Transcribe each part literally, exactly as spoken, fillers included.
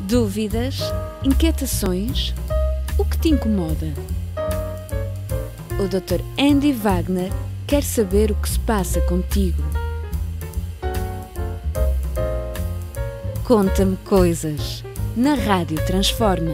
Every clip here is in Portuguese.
Dúvidas? Inquietações? O que te incomoda? O doutor Andy Wagner quer saber o que se passa contigo. Conta-me coisas, na Rádio Transforma.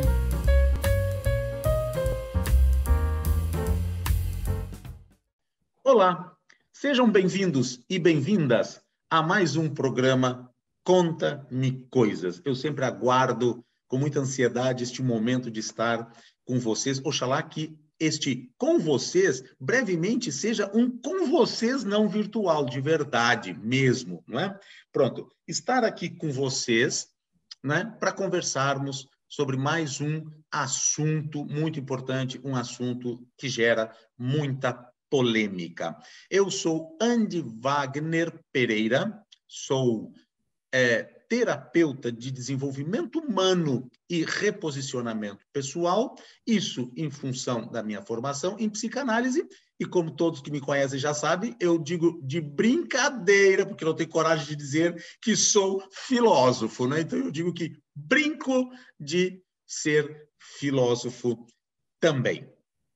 Olá, sejam bem-vindos e bem-vindas a mais um programa Conta-me Coisas. Eu sempre aguardo com muita ansiedade este momento de estar com vocês. Oxalá que este com vocês brevemente seja um com vocês não virtual, de verdade mesmo, não é? Pronto, estar aqui com vocês, né, para conversarmos sobre mais um assunto muito importante, um assunto que gera muita polêmica. Eu sou Andy Wagner Pereira, sou é, terapeuta de desenvolvimento humano e reposicionamento pessoal, isso em função da minha formação em psicanálise, e como todos que me conhecem já sabem, eu digo de brincadeira, porque não tenho coragem de dizer que sou filósofo, né? Então eu digo que brinco de ser filósofo também.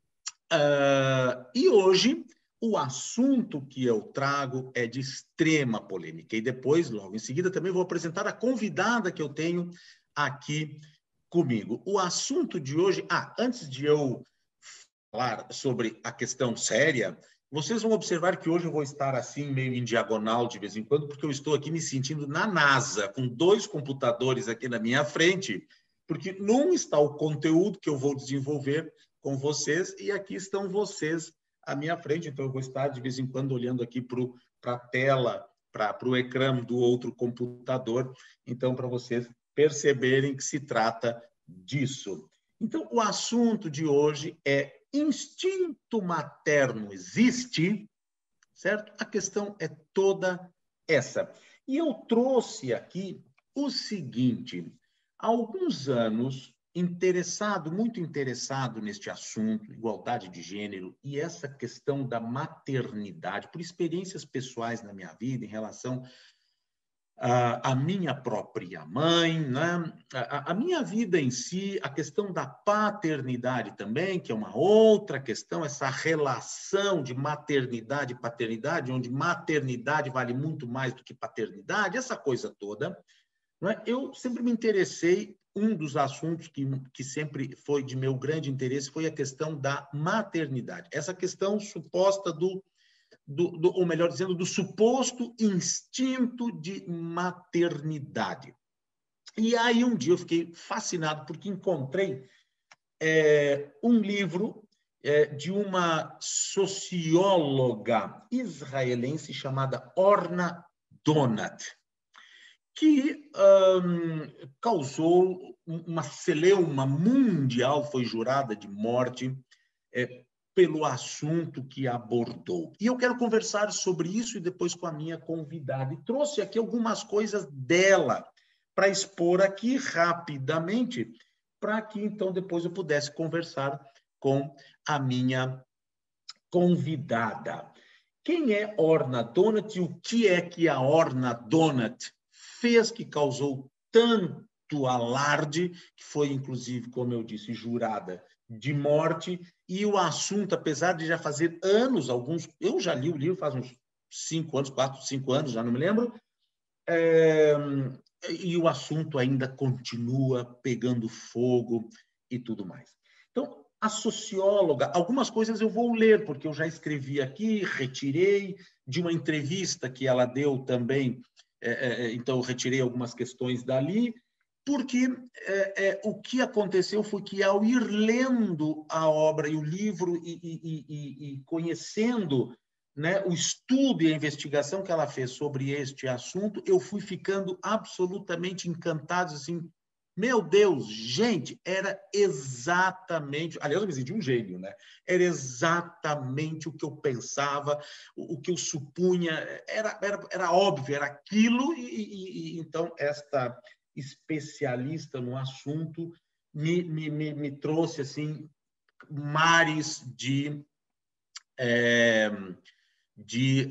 Uh, e hoje, o assunto que eu trago é de extrema polêmica. E depois, logo em seguida, também vou apresentar a convidada que eu tenho aqui comigo. O assunto de hoje... Ah, antes de eu falar sobre a questão séria, vocês vão observar que hoje eu vou estar assim, meio em diagonal de vez em quando, porque eu estou aqui me sentindo na NASA, com dois computadores aqui na minha frente, porque num está o conteúdo que eu vou desenvolver com vocês, e aqui estão vocês à minha frente, então eu vou estar de vez em quando olhando aqui para a tela, para o ecrã do outro computador, então para vocês perceberem que se trata disso. Então, o assunto de hoje é instinto materno existe? Certo? A questão é toda essa. E eu trouxe aqui o seguinte: há alguns anos, interessado, muito interessado neste assunto, igualdade de gênero e essa questão da maternidade, por experiências pessoais na minha vida em relação à, à minha própria mãe, né? a, a minha vida em si, a questão da paternidade também, que é uma outra questão, essa relação de maternidade e paternidade, onde maternidade vale muito mais do que paternidade, essa coisa toda. Né? Eu sempre me interessei, um dos assuntos que, que sempre foi de meu grande interesse foi a questão da maternidade. Essa questão suposta do, do, do ou melhor dizendo, do suposto instinto de maternidade. E aí um dia eu fiquei fascinado porque encontrei é, um livro é, de uma socióloga israelense chamada Orna Donat, que um, causou uma celeuma mundial, foi jurada de morte é, pelo assunto que abordou. E eu quero conversar sobre isso e depois com a minha convidada. E trouxe aqui algumas coisas dela para expor aqui rapidamente, para que então depois eu pudesse conversar com a minha convidada. Quem é Orna Donat e o que é que a Orna Donat fez que causou tanto alarde, que foi, inclusive, como eu disse, jurada de morte, e o assunto, apesar de já fazer anos, alguns, eu já li o livro faz uns cinco anos, quatro, cinco anos, já não me lembro, é, e o assunto ainda continua pegando fogo e tudo mais. Então, a socióloga, algumas coisas eu vou ler, porque eu já escrevi aqui, retirei de uma entrevista que ela deu também, é, é, então eu retirei algumas questões dali, porque é, é, o que aconteceu foi que ao ir lendo a obra e o livro e, e, e, e conhecendo, né, o estudo e a investigação que ela fez sobre este assunto, eu fui ficando absolutamente encantado, assim, meu Deus, gente, era exatamente... Aliás, eu me senti um gênio, né? Era exatamente o que eu pensava, o, o que eu supunha, era, era, era óbvio, era aquilo, e, e, e então esta especialista no assunto me, me, me, me trouxe, assim, mares de... É, de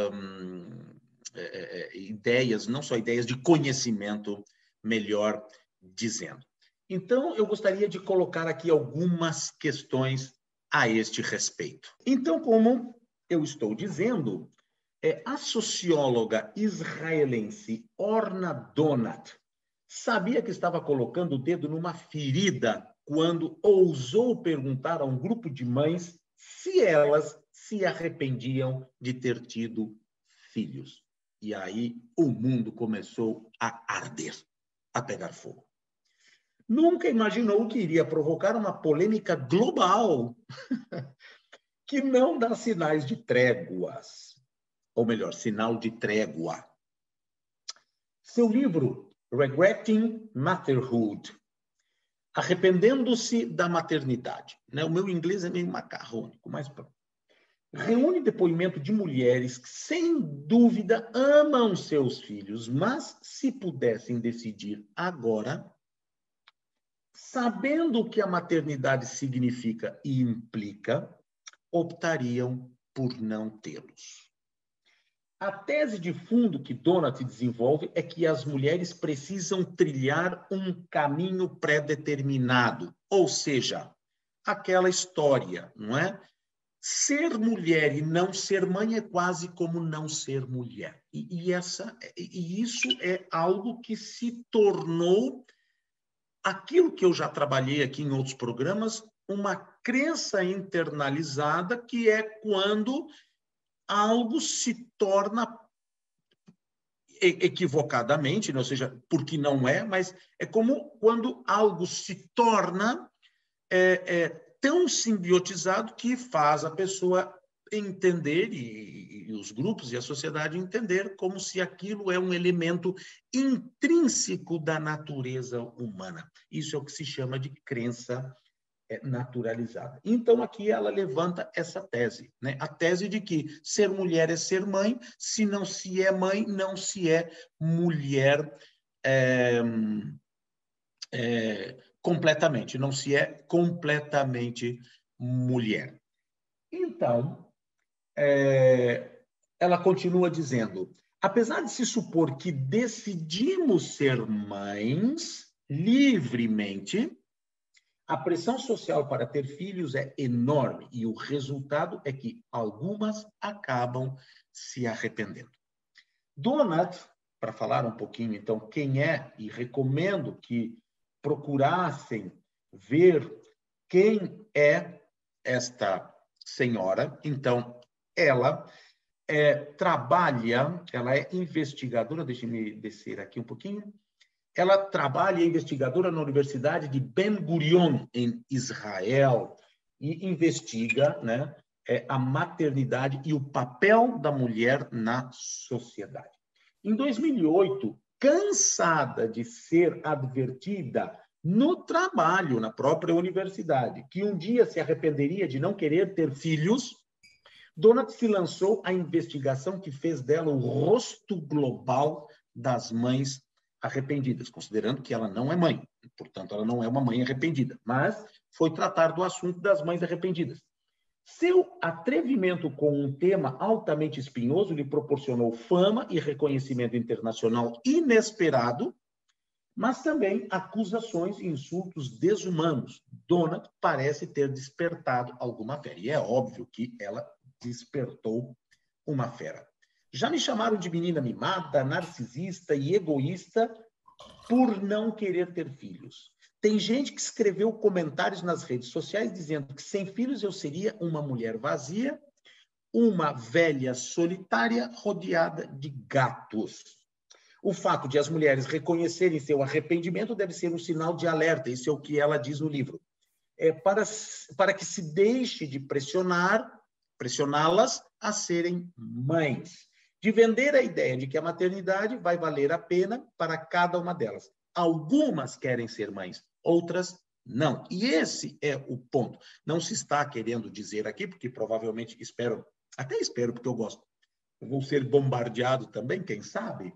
um, é, ideias, não só ideias, de conhecimento melhor dizendo. Então, eu gostaria de colocar aqui algumas questões a este respeito. Então, como eu estou dizendo, é, a socióloga israelense Orna Donat sabia que estava colocando o dedo numa ferida quando ousou perguntar a um grupo de mães se elas se arrependiam de ter tido filhos. E aí o mundo começou a arder, a pegar fogo. Nunca imaginou que iria provocar uma polêmica global que não dá sinais de tréguas, ou melhor, sinal de trégua. Seu livro, Regretting Motherhood, Arrependendo-se da Maternidade, né? O meu inglês é meio macarrônico, mas pronto. Reúne depoimento de mulheres que, sem dúvida, amam seus filhos, mas, se pudessem decidir agora, sabendo o que a maternidade significa e implica, optariam por não tê-los. A tese de fundo que Donat desenvolve é que as mulheres precisam trilhar um caminho pré-determinado, ou seja, aquela história, não é? Ser mulher e não ser mãe é quase como não ser mulher. E, e, essa, e isso é algo que se tornou aquilo que eu já trabalhei aqui em outros programas, uma crença internalizada, que é quando algo se torna equivocadamente, ou seja, porque não é, mas é como quando algo se torna é, é, tão simbiotizado que faz a pessoa entender, e, e os grupos e a sociedade entender, como se aquilo é um elemento intrínseco da natureza humana. Isso é o que se chama de crença naturalizada. Então, aqui ela levanta essa tese, né? A tese de que ser mulher é ser mãe, se não se é mãe, não se é mulher é, é, completamente, não se é completamente mulher. Então, é, ela continua dizendo, apesar de se supor que decidimos ser mães livremente, a pressão social para ter filhos é enorme e o resultado é que algumas acabam se arrependendo. Donat, para falar um pouquinho, então, quem é, e recomendo que procurassem ver quem é esta senhora. Então, ela é, trabalha, ela é investigadora, deixe-me descer aqui um pouquinho, ela trabalha, é investigadora na Universidade de Ben Gurion, em Israel, e investiga, né, a maternidade e o papel da mulher na sociedade. Em dois mil e oito, cansada de ser advertida no trabalho, na própria universidade, que um dia se arrependeria de não querer ter filhos, Donat se lançou à investigação que fez dela o rosto global das mães arrependidas, considerando que ela não é mãe, portanto, ela não é uma mãe arrependida, mas foi tratar do assunto das mães arrependidas. Seu atrevimento com um tema altamente espinhoso lhe proporcionou fama e reconhecimento internacional inesperado, mas também acusações e insultos desumanos. Donat parece ter despertado alguma fera, e é óbvio que ela despertou uma fera. Já me chamaram de menina mimada, narcisista e egoísta por não querer ter filhos. Tem gente que escreveu comentários nas redes sociais dizendo que sem filhos eu seria uma mulher vazia, uma velha solitária rodeada de gatos. O fato de as mulheres reconhecerem seu arrependimento deve ser um sinal de alerta, isso é o que ela diz no livro. É para, para que se deixe de pressionar, pressioná-las a serem mães. De vender a ideia de que a maternidade vai valer a pena para cada uma delas. Algumas querem ser mães, outras não. E esse é o ponto. Não se está querendo dizer aqui, porque provavelmente espero, até espero, porque eu gosto, eu vou ser bombardeado também, quem sabe?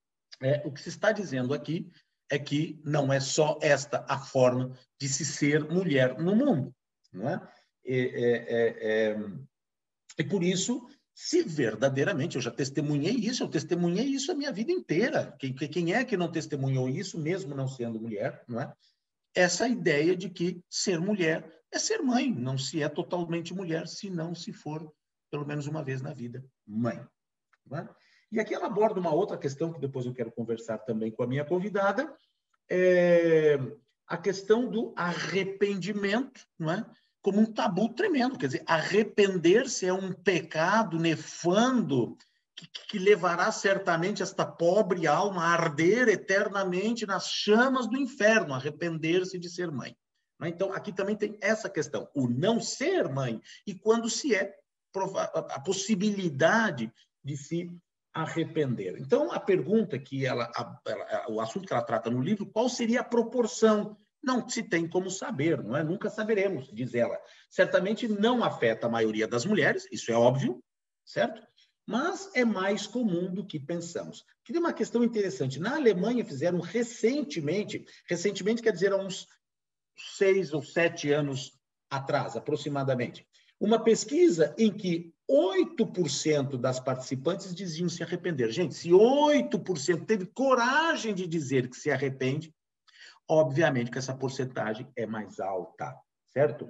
É, o que se está dizendo aqui é que não é só esta a forma de se ser mulher no mundo, não é? É, é, é, é, e por isso se verdadeiramente, eu já testemunhei isso, eu testemunhei isso a minha vida inteira. Quem, quem é que não testemunhou isso, mesmo não sendo mulher, não é? Essa ideia de que ser mulher é ser mãe, não se é totalmente mulher, se não se for, pelo menos uma vez na vida, mãe. Não é? E aqui ela aborda uma outra questão, que depois eu quero conversar também com a minha convidada, é a questão do arrependimento, não é? Como um tabu tremendo. Quer dizer, arrepender-se é um pecado nefando que, que levará certamente esta pobre alma a arder eternamente nas chamas do inferno, arrepender-se de ser mãe. Então, aqui também tem essa questão, o não ser mãe, e quando se é, a possibilidade de se arrepender. Então, a pergunta que ela, a, ela, o assunto que ela trata no livro, qual seria a proporção? Não se tem como saber, não é? Nunca saberemos, diz ela. Certamente não afeta a maioria das mulheres, isso é óbvio, certo? Mas é mais comum do que pensamos. Queria uma questão interessante. Na Alemanha fizeram recentemente, recentemente quer dizer há uns seis ou sete anos atrás, aproximadamente, uma pesquisa em que oito por cento das participantes diziam se arrepender. Gente, se oito por cento teve coragem de dizer que se arrepende, obviamente que essa porcentagem é mais alta, certo?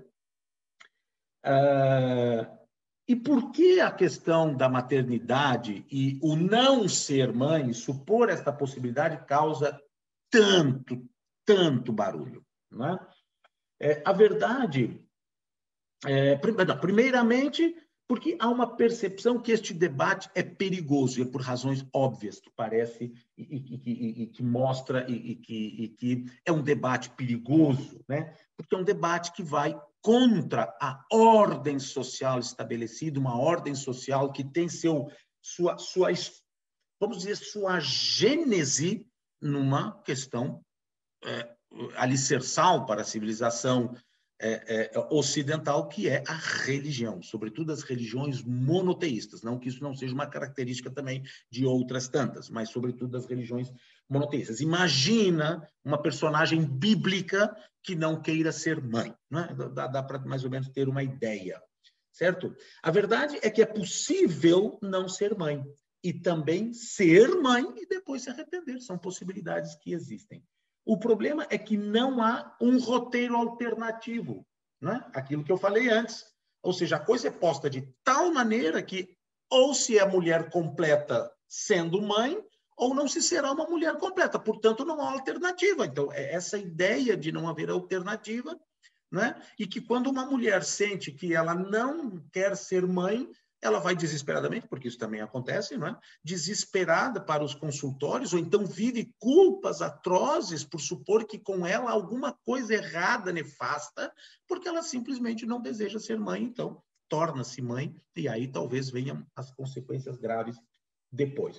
Uh, e por que a questão da maternidade e o não ser mãe, supor esta possibilidade, causa tanto, tanto barulho? Não é? É, a verdade, é, primeiramente, porque há uma percepção que este debate é perigoso, e é por razões óbvias, que parece e, e, e, e que mostra e, e, que, e que é um debate perigoso, né? Porque é um debate que vai contra a ordem social estabelecida, uma ordem social que tem seu, sua, sua, vamos dizer, sua gênese numa questão é, alicerçal para a civilização É, é, ocidental, que é a religião, sobretudo as religiões monoteístas, não que isso não seja uma característica também de outras tantas, mas sobretudo das religiões monoteístas. Imagina uma personagem bíblica que não queira ser mãe, né? Dá, dá para mais ou menos ter uma ideia, certo? A verdade é que é possível não ser mãe e também ser mãe e depois se arrepender, são possibilidades que existem. O problema é que não há um roteiro alternativo, né? Aquilo que eu falei antes. Ou seja, a coisa é posta de tal maneira que ou se é mulher completa sendo mãe, ou não se será uma mulher completa. Portanto, não há alternativa. Então, é essa ideia de não haver alternativa, né? E que quando uma mulher sente que ela não quer ser mãe, ela vai desesperadamente, porque isso também acontece, não é? Desesperada para os consultórios, ou então vive culpas atrozes por supor que com ela há alguma coisa errada, nefasta, porque ela simplesmente não deseja ser mãe, então torna-se mãe, e aí talvez venham as consequências graves depois.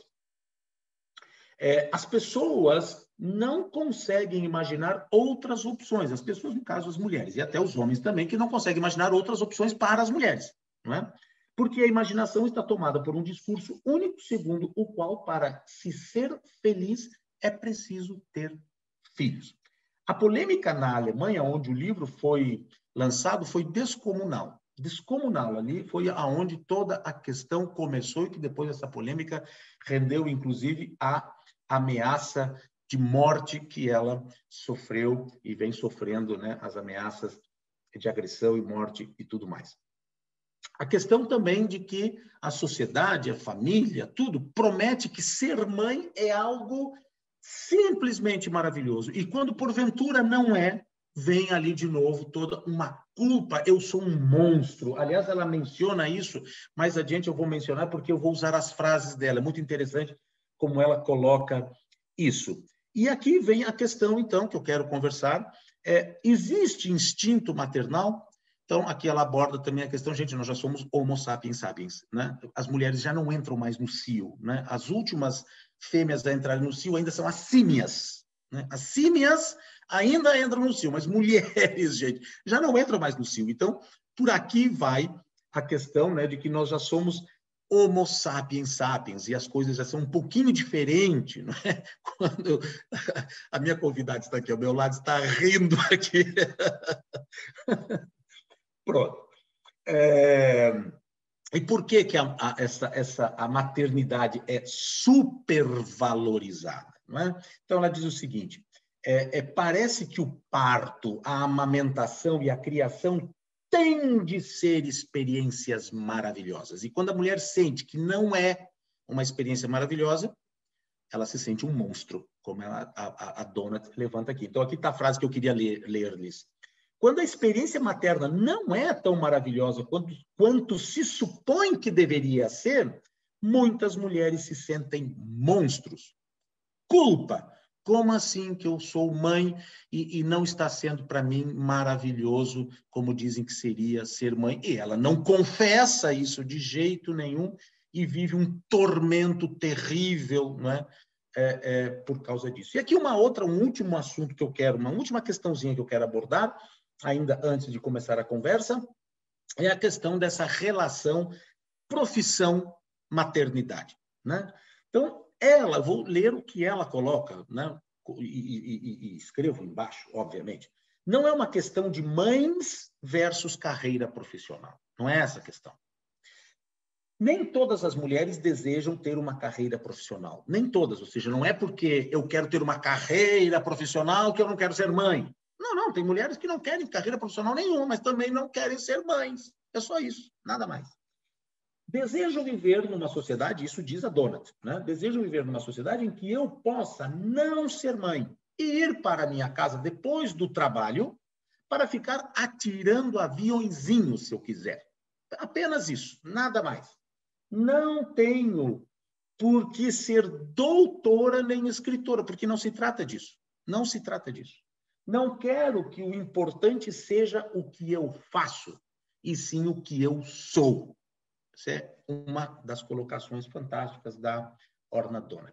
É, as pessoas não conseguem imaginar outras opções, as pessoas, no caso, as mulheres, e até os homens também, que não conseguem imaginar outras opções para as mulheres, não é? Porque a imaginação está tomada por um discurso único, segundo o qual, para se ser feliz, é preciso ter filhos. A polêmica na Alemanha, onde o livro foi lançado, foi descomunal. Descomunal ali foi aonde toda a questão começou e que depois essa polêmica rendeu, inclusive, a ameaça de morte que ela sofreu e vem sofrendo, né, as ameaças de agressão e morte e tudo mais. A questão também de que a sociedade, a família, tudo, promete que ser mãe é algo simplesmente maravilhoso. E quando, porventura, não é, vem ali de novo toda uma culpa. Eu sou um monstro. Aliás, ela menciona isso, mais adiante eu vou mencionar porque eu vou usar as frases dela. É muito interessante como ela coloca isso. E aqui vem a questão, então, que eu quero conversar. É, existe instinto maternal? Então, aqui ela aborda também a questão, gente, nós já somos homo sapiens sapiens, né? As mulheres já não entram mais no cio, né? As últimas fêmeas a entrarem no cio ainda são as símias, né? As símias ainda entram no cio, mas mulheres, gente, já não entram mais no cio. Então, por aqui vai a questão, né, de que nós já somos homo sapiens sapiens, e as coisas já são um pouquinho diferentes, não é? Quando a minha convidada está aqui ao meu lado, está rindo aqui. Pronto. É, E por que, que a, a, essa, essa, a maternidade é supervalorizada? Não é? Então, ela diz o seguinte, é, é, parece que o parto, a amamentação e a criação têm de ser experiências maravilhosas. E quando a mulher sente que não é uma experiência maravilhosa, ela se sente um monstro, como ela, a, a, a Donat levanta aqui. Então, aqui está a frase que eu queria ler, ler-lhes. Quando a experiência materna não é tão maravilhosa quanto, quanto se supõe que deveria ser, muitas mulheres se sentem monstros. Culpa! Como assim que eu sou mãe e, e não está sendo para mim maravilhoso, como dizem que seria ser mãe? E ela não confessa isso de jeito nenhum e vive um tormento terrível, não é? É, é, por causa disso. E aqui uma outra, um último assunto que eu quero, uma última questãozinha que eu quero abordar, ainda antes de começar a conversa, é a questão dessa relação profissão-maternidade, né? Então, ela, vou ler o que ela coloca, né? E, e, e escrevo embaixo, obviamente. Não é uma questão de mães versus carreira profissional. Não é essa a questão. Nem todas as mulheres desejam ter uma carreira profissional. Nem todas, ou seja, não é porque eu quero ter uma carreira profissional que eu não quero ser mãe. Não, não, tem mulheres que não querem carreira profissional nenhuma, mas também não querem ser mães. É só isso, nada mais. Desejo viver numa sociedade, isso diz a Donat, né? Desejo viver numa sociedade em que eu possa não ser mãe e ir para a minha casa depois do trabalho para ficar atirando aviõezinhos, se eu quiser. Apenas isso, nada mais. Não tenho por que ser doutora nem escritora, porque não se trata disso. Não se trata disso. Não quero que o importante seja o que eu faço, e sim o que eu sou. Essa é uma das colocações fantásticas da Orna Donat.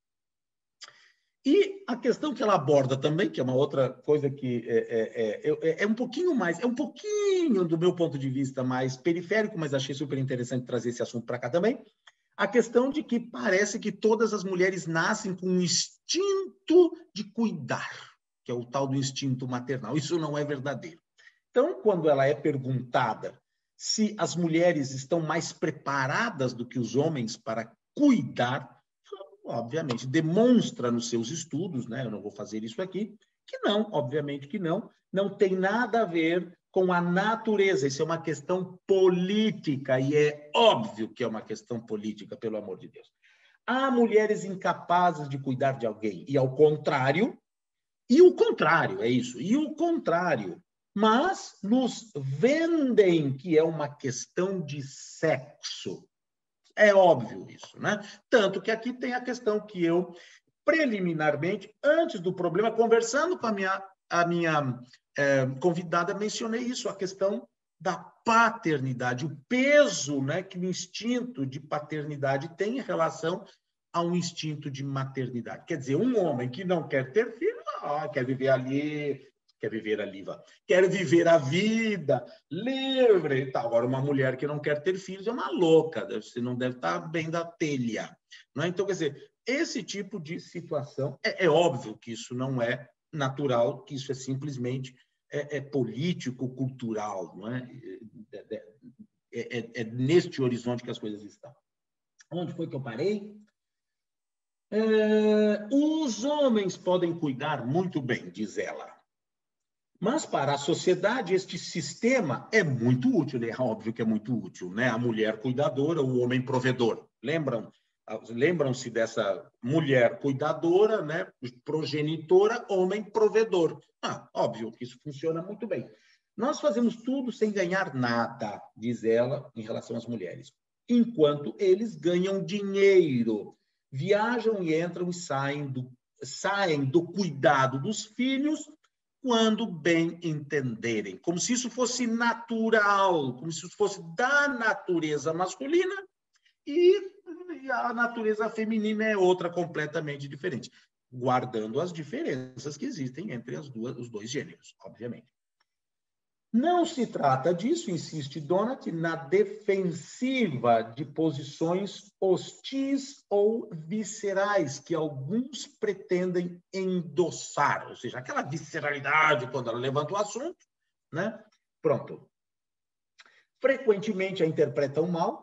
E a questão que ela aborda também, que é uma outra coisa que é, é, é, é um pouquinho mais, é um pouquinho, do meu ponto de vista, mais periférico, mas achei super interessante trazer esse assunto para cá também, a questão de que parece que todas as mulheres nascem com um instinto de cuidar, que é o tal do instinto maternal. Isso não é verdadeiro. Então, quando ela é perguntada se as mulheres estão mais preparadas do que os homens para cuidar, obviamente, demonstra nos seus estudos, né? Eu não vou fazer isso aqui, que não, obviamente que não, não tem nada a ver com a natureza. Isso é uma questão política, e é óbvio que é uma questão política, pelo amor de Deus. Há mulheres incapazes de cuidar de alguém, e ao contrário, e o contrário, é isso, e o contrário, mas nos vendem que é uma questão de sexo. É óbvio isso, né? Tanto que aqui tem a questão que eu, preliminarmente, antes do problema, conversando com a minha, a minha é, convidada, mencionei isso, a questão da paternidade, o peso, né, que o instinto de paternidade tem em relação ao instinto de maternidade. Quer dizer, um homem que não quer ter filho, ah, quer viver ali, quer viver ali, vá. Quer viver a vida livre e tal. Agora, uma mulher que não quer ter filhos é uma louca, você não deve estar bem da telha. Não é? Então, quer dizer, esse tipo de situação, é, é óbvio que isso não é natural, que isso é simplesmente é, é político, cultural, não é? É, é, é, é neste horizonte que as coisas estão. Onde foi que eu parei? É, os homens podem cuidar muito bem, diz ela. Mas para a sociedade este sistema é muito útil, é óbvio que é muito útil, né? A mulher cuidadora, o homem provedor. Lembram? Lembram-se dessa mulher cuidadora, né? Progenitora, homem provedor. Ah, óbvio que isso funciona muito bem. Nós fazemos tudo sem ganhar nada, diz ela, em relação às mulheres, enquanto eles ganham dinheiro, viajam e entram e saem do, saem do cuidado dos filhos quando bem entenderem, como se isso fosse natural, como se isso fosse da natureza masculina e a natureza feminina é outra completamente diferente, guardando as diferenças que existem entre as duas, os dois gêneros, obviamente. Não se trata disso, insiste Donat, na defensiva de posições hostis ou viscerais que alguns pretendem endossar, ou seja, aquela visceralidade quando ela levanta o assunto, né? Pronto. Frequentemente a interpretam mal,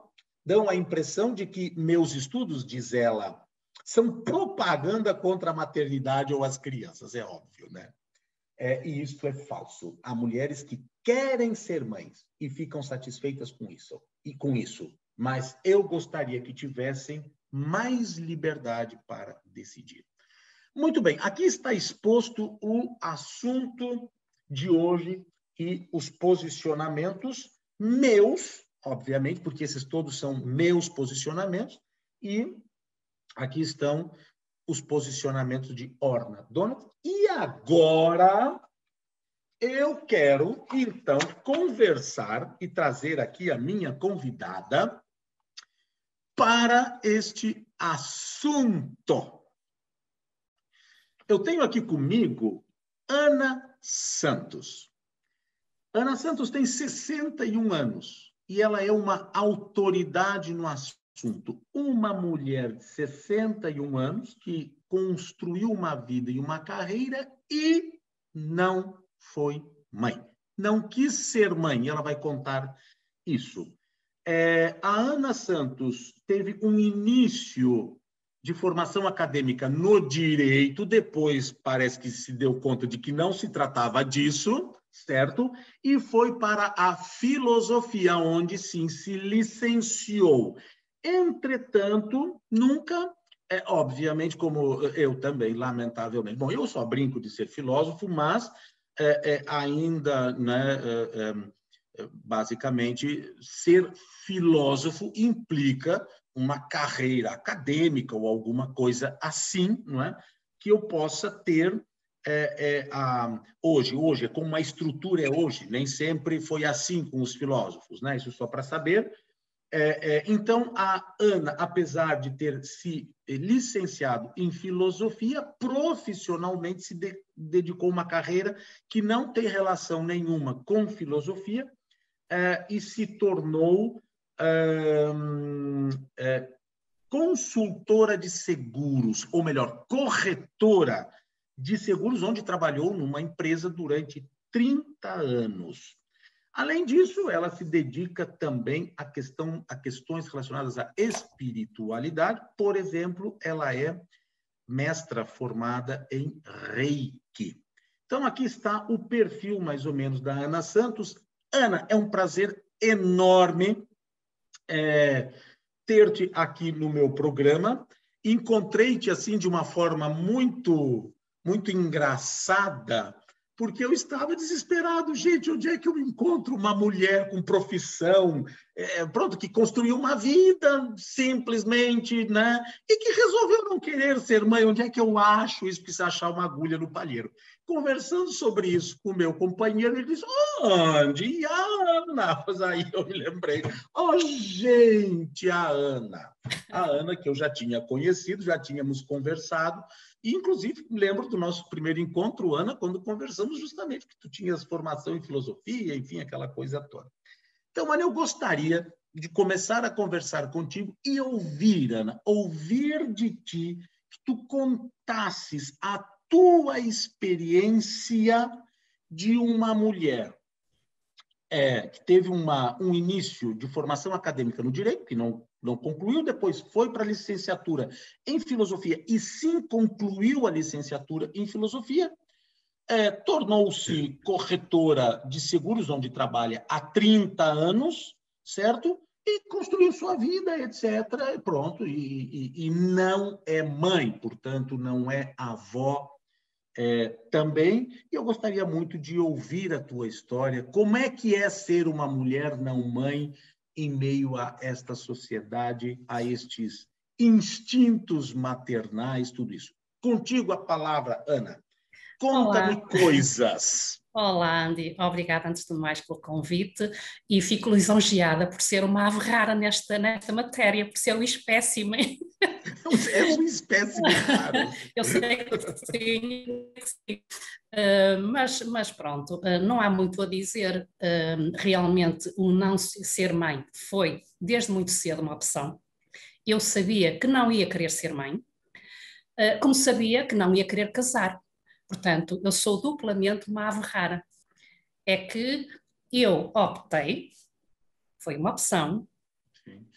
dão a impressão de que meus estudos, diz ela, são propaganda contra a maternidade ou as crianças, é óbvio, né? É, e isso é falso. Há mulheres que querem ser mães e ficam satisfeitas com isso, e com isso. Mas eu gostaria que tivessem mais liberdade para decidir. Muito bem, aqui está exposto o assunto de hoje e os posicionamentos meus, obviamente, porque esses todos são meus posicionamentos, e aqui estão os posicionamentos de Orna Donath. E agora eu quero, então, conversar e trazer aqui a minha convidada para este assunto. Eu tenho aqui comigo Ana Santos. Ana Santos tem sessenta e um anos e ela é uma autoridade no assunto. Uma mulher de sessenta e um anos que construiu uma vida e uma carreira e não foi mãe. Não quis ser mãe, ela vai contar isso. É, a Ana Santos teve um início de formação acadêmica no direito, depois parece que se deu conta de que não se tratava disso, certo? E foi para a filosofia, onde sim se licenciou. Entretanto, nunca, é, obviamente, como eu também, lamentavelmente, bom, eu só brinco de ser filósofo, mas é, é, ainda, né, é, é, basicamente, ser filósofo implica uma carreira acadêmica ou alguma coisa assim, não é? Que eu possa ter é, é, a, hoje. Hoje, como uma estrutura é hoje, nem sempre foi assim com os filósofos, né? Isso só para saber. É, é, então, a Ana, apesar de ter se licenciado em filosofia, profissionalmente se de, dedicou a uma carreira que não tem relação nenhuma com filosofia é, e se tornou Hum, é, consultora de seguros, ou melhor, corretora de seguros, onde trabalhou numa empresa durante trinta anos. Além disso, ela se dedica também a, questão, a questões relacionadas à espiritualidade. Por exemplo, ela é mestra formada em Reiki. Então, aqui está o perfil, mais ou menos, da Ana Santos. Ana, é um prazer enorme É, ter-te aqui no meu programa. Encontrei-te assim de uma forma muito, muito engraçada, porque eu estava desesperado. Gente, onde é que eu encontro uma mulher com profissão, é, pronto, que construiu uma vida simplesmente, né? E que resolveu não querer ser mãe? Onde é que eu acho isso? Precisa achar uma agulha no palheiro. Conversando sobre isso com o meu companheiro, ele disse, onde? E a Ana? Mas aí eu me lembrei, oh, gente, a Ana. A Ana, que eu já tinha conhecido, já tínhamos conversado, e, inclusive, lembro do nosso primeiro encontro, Ana, quando conversamos justamente que tu tinhas formação em filosofia, enfim, aquela coisa toda. Então, Ana, eu gostaria de começar a conversar contigo e ouvir, Ana, ouvir de ti que tu contasses a tua experiência de uma mulher é, que teve uma, um início de formação acadêmica no direito, que não, não concluiu, depois foi para a licenciatura em filosofia e sim concluiu a licenciatura em filosofia, é, tornou-se corretora de seguros, onde trabalha há trinta anos, certo? E construiu sua vida, etcétera. Pronto, e, e, e não é mãe, portanto, não é avó é, também. E eu gostaria muito de ouvir a tua história. Como é que é ser uma mulher não mãe em meio a esta sociedade, a estes instintos maternais, tudo isso? Contigo a palavra, Ana. Conta-me Olá. coisas. Olá, Andy. Obrigada antes de mais pelo convite e fico lisonjeada por ser uma ave rara nesta, nesta matéria, por ser um espécime. És um espécime raro. Eu sei que sim, que sim. Uh, mas, mas pronto, uh, não há muito a dizer. Uh, realmente, o não ser mãe foi, desde muito cedo, uma opção. Eu sabia que não ia querer ser mãe, uh, como sabia que não ia querer casar. Portanto, eu sou duplamente uma ave rara. É que eu optei, foi uma opção, Sim,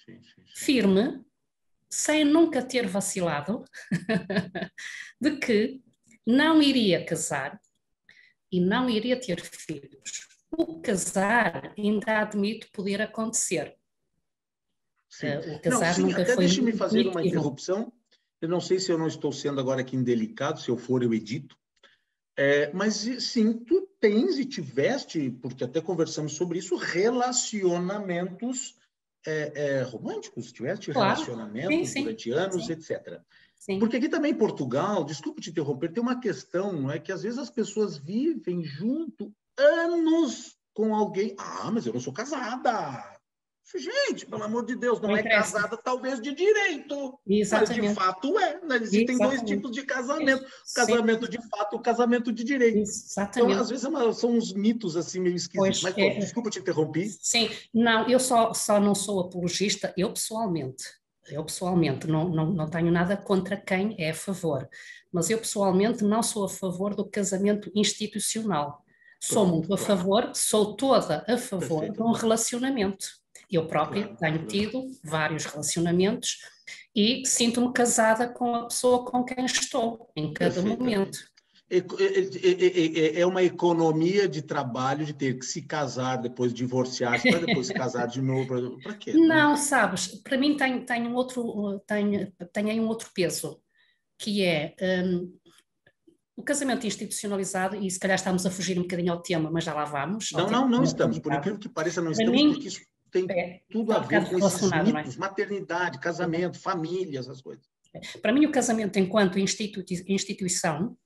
sim, sim, sim. firme, sem nunca ter vacilado, de que não iria casar e não iria ter filhos. O casar ainda admito poder acontecer. Sim. Uh, o Não, casar sim, nunca até foi deixe-me muito fazer uma definitivo. interrupção. Eu não sei se eu não estou sendo agora aqui indelicado, se eu for, eu edito. É, mas sim, tu tens e tiveste, porque até conversamos sobre isso, relacionamentos é, é, românticos, tiveste Claro, sim, relacionamentos sim, durante anos, sim, etcétera. sim. Porque aqui também em Portugal, desculpe te interromper, tem uma questão, não é que às vezes as pessoas vivem junto anos com alguém. Ah, mas eu não sou casada. Gente, pelo amor de Deus, não, Não é interessa. casada talvez de direito, mas de Exatamente. fato é. Né? Existem dois Exatamente. tipos de casamento: o Sim, casamento de fato e o casamento de direito. Então, exatamente. às vezes é uma, são uns mitos assim meio esquisitos. Pois, Mas pronto, é, desculpa te interromper. sim, não, eu só, só não sou apologista, eu pessoalmente, eu pessoalmente não, não, não tenho nada contra quem é a favor, mas eu pessoalmente não sou a favor do casamento institucional. Sou Pronto, muito a claro. favor, sou toda a favor de um relacionamento. Eu própria Claro, tenho claro. tido vários relacionamentos e sinto-me casada com a pessoa com quem estou em cada momento. É, é, é uma economia de trabalho de ter que se casar, depois divorciar-se, para depois se casar de novo. Para quê? Não, Né? sabes, para mim tem, tem, um outro, tem, tem aí um outro peso, que é um, o casamento institucionalizado, e se calhar estamos a fugir um bocadinho ao tema, mas já lá vamos, ao Não, tema não, não que estamos. Por colocado. incrível que pareça, não Para estamos, mim, porque isso tem é, tudo está a um ver bocado com esses relacionado, não é? mitos: maternidade, casamento, família, essas coisas. Para mim, o casamento enquanto institui instituição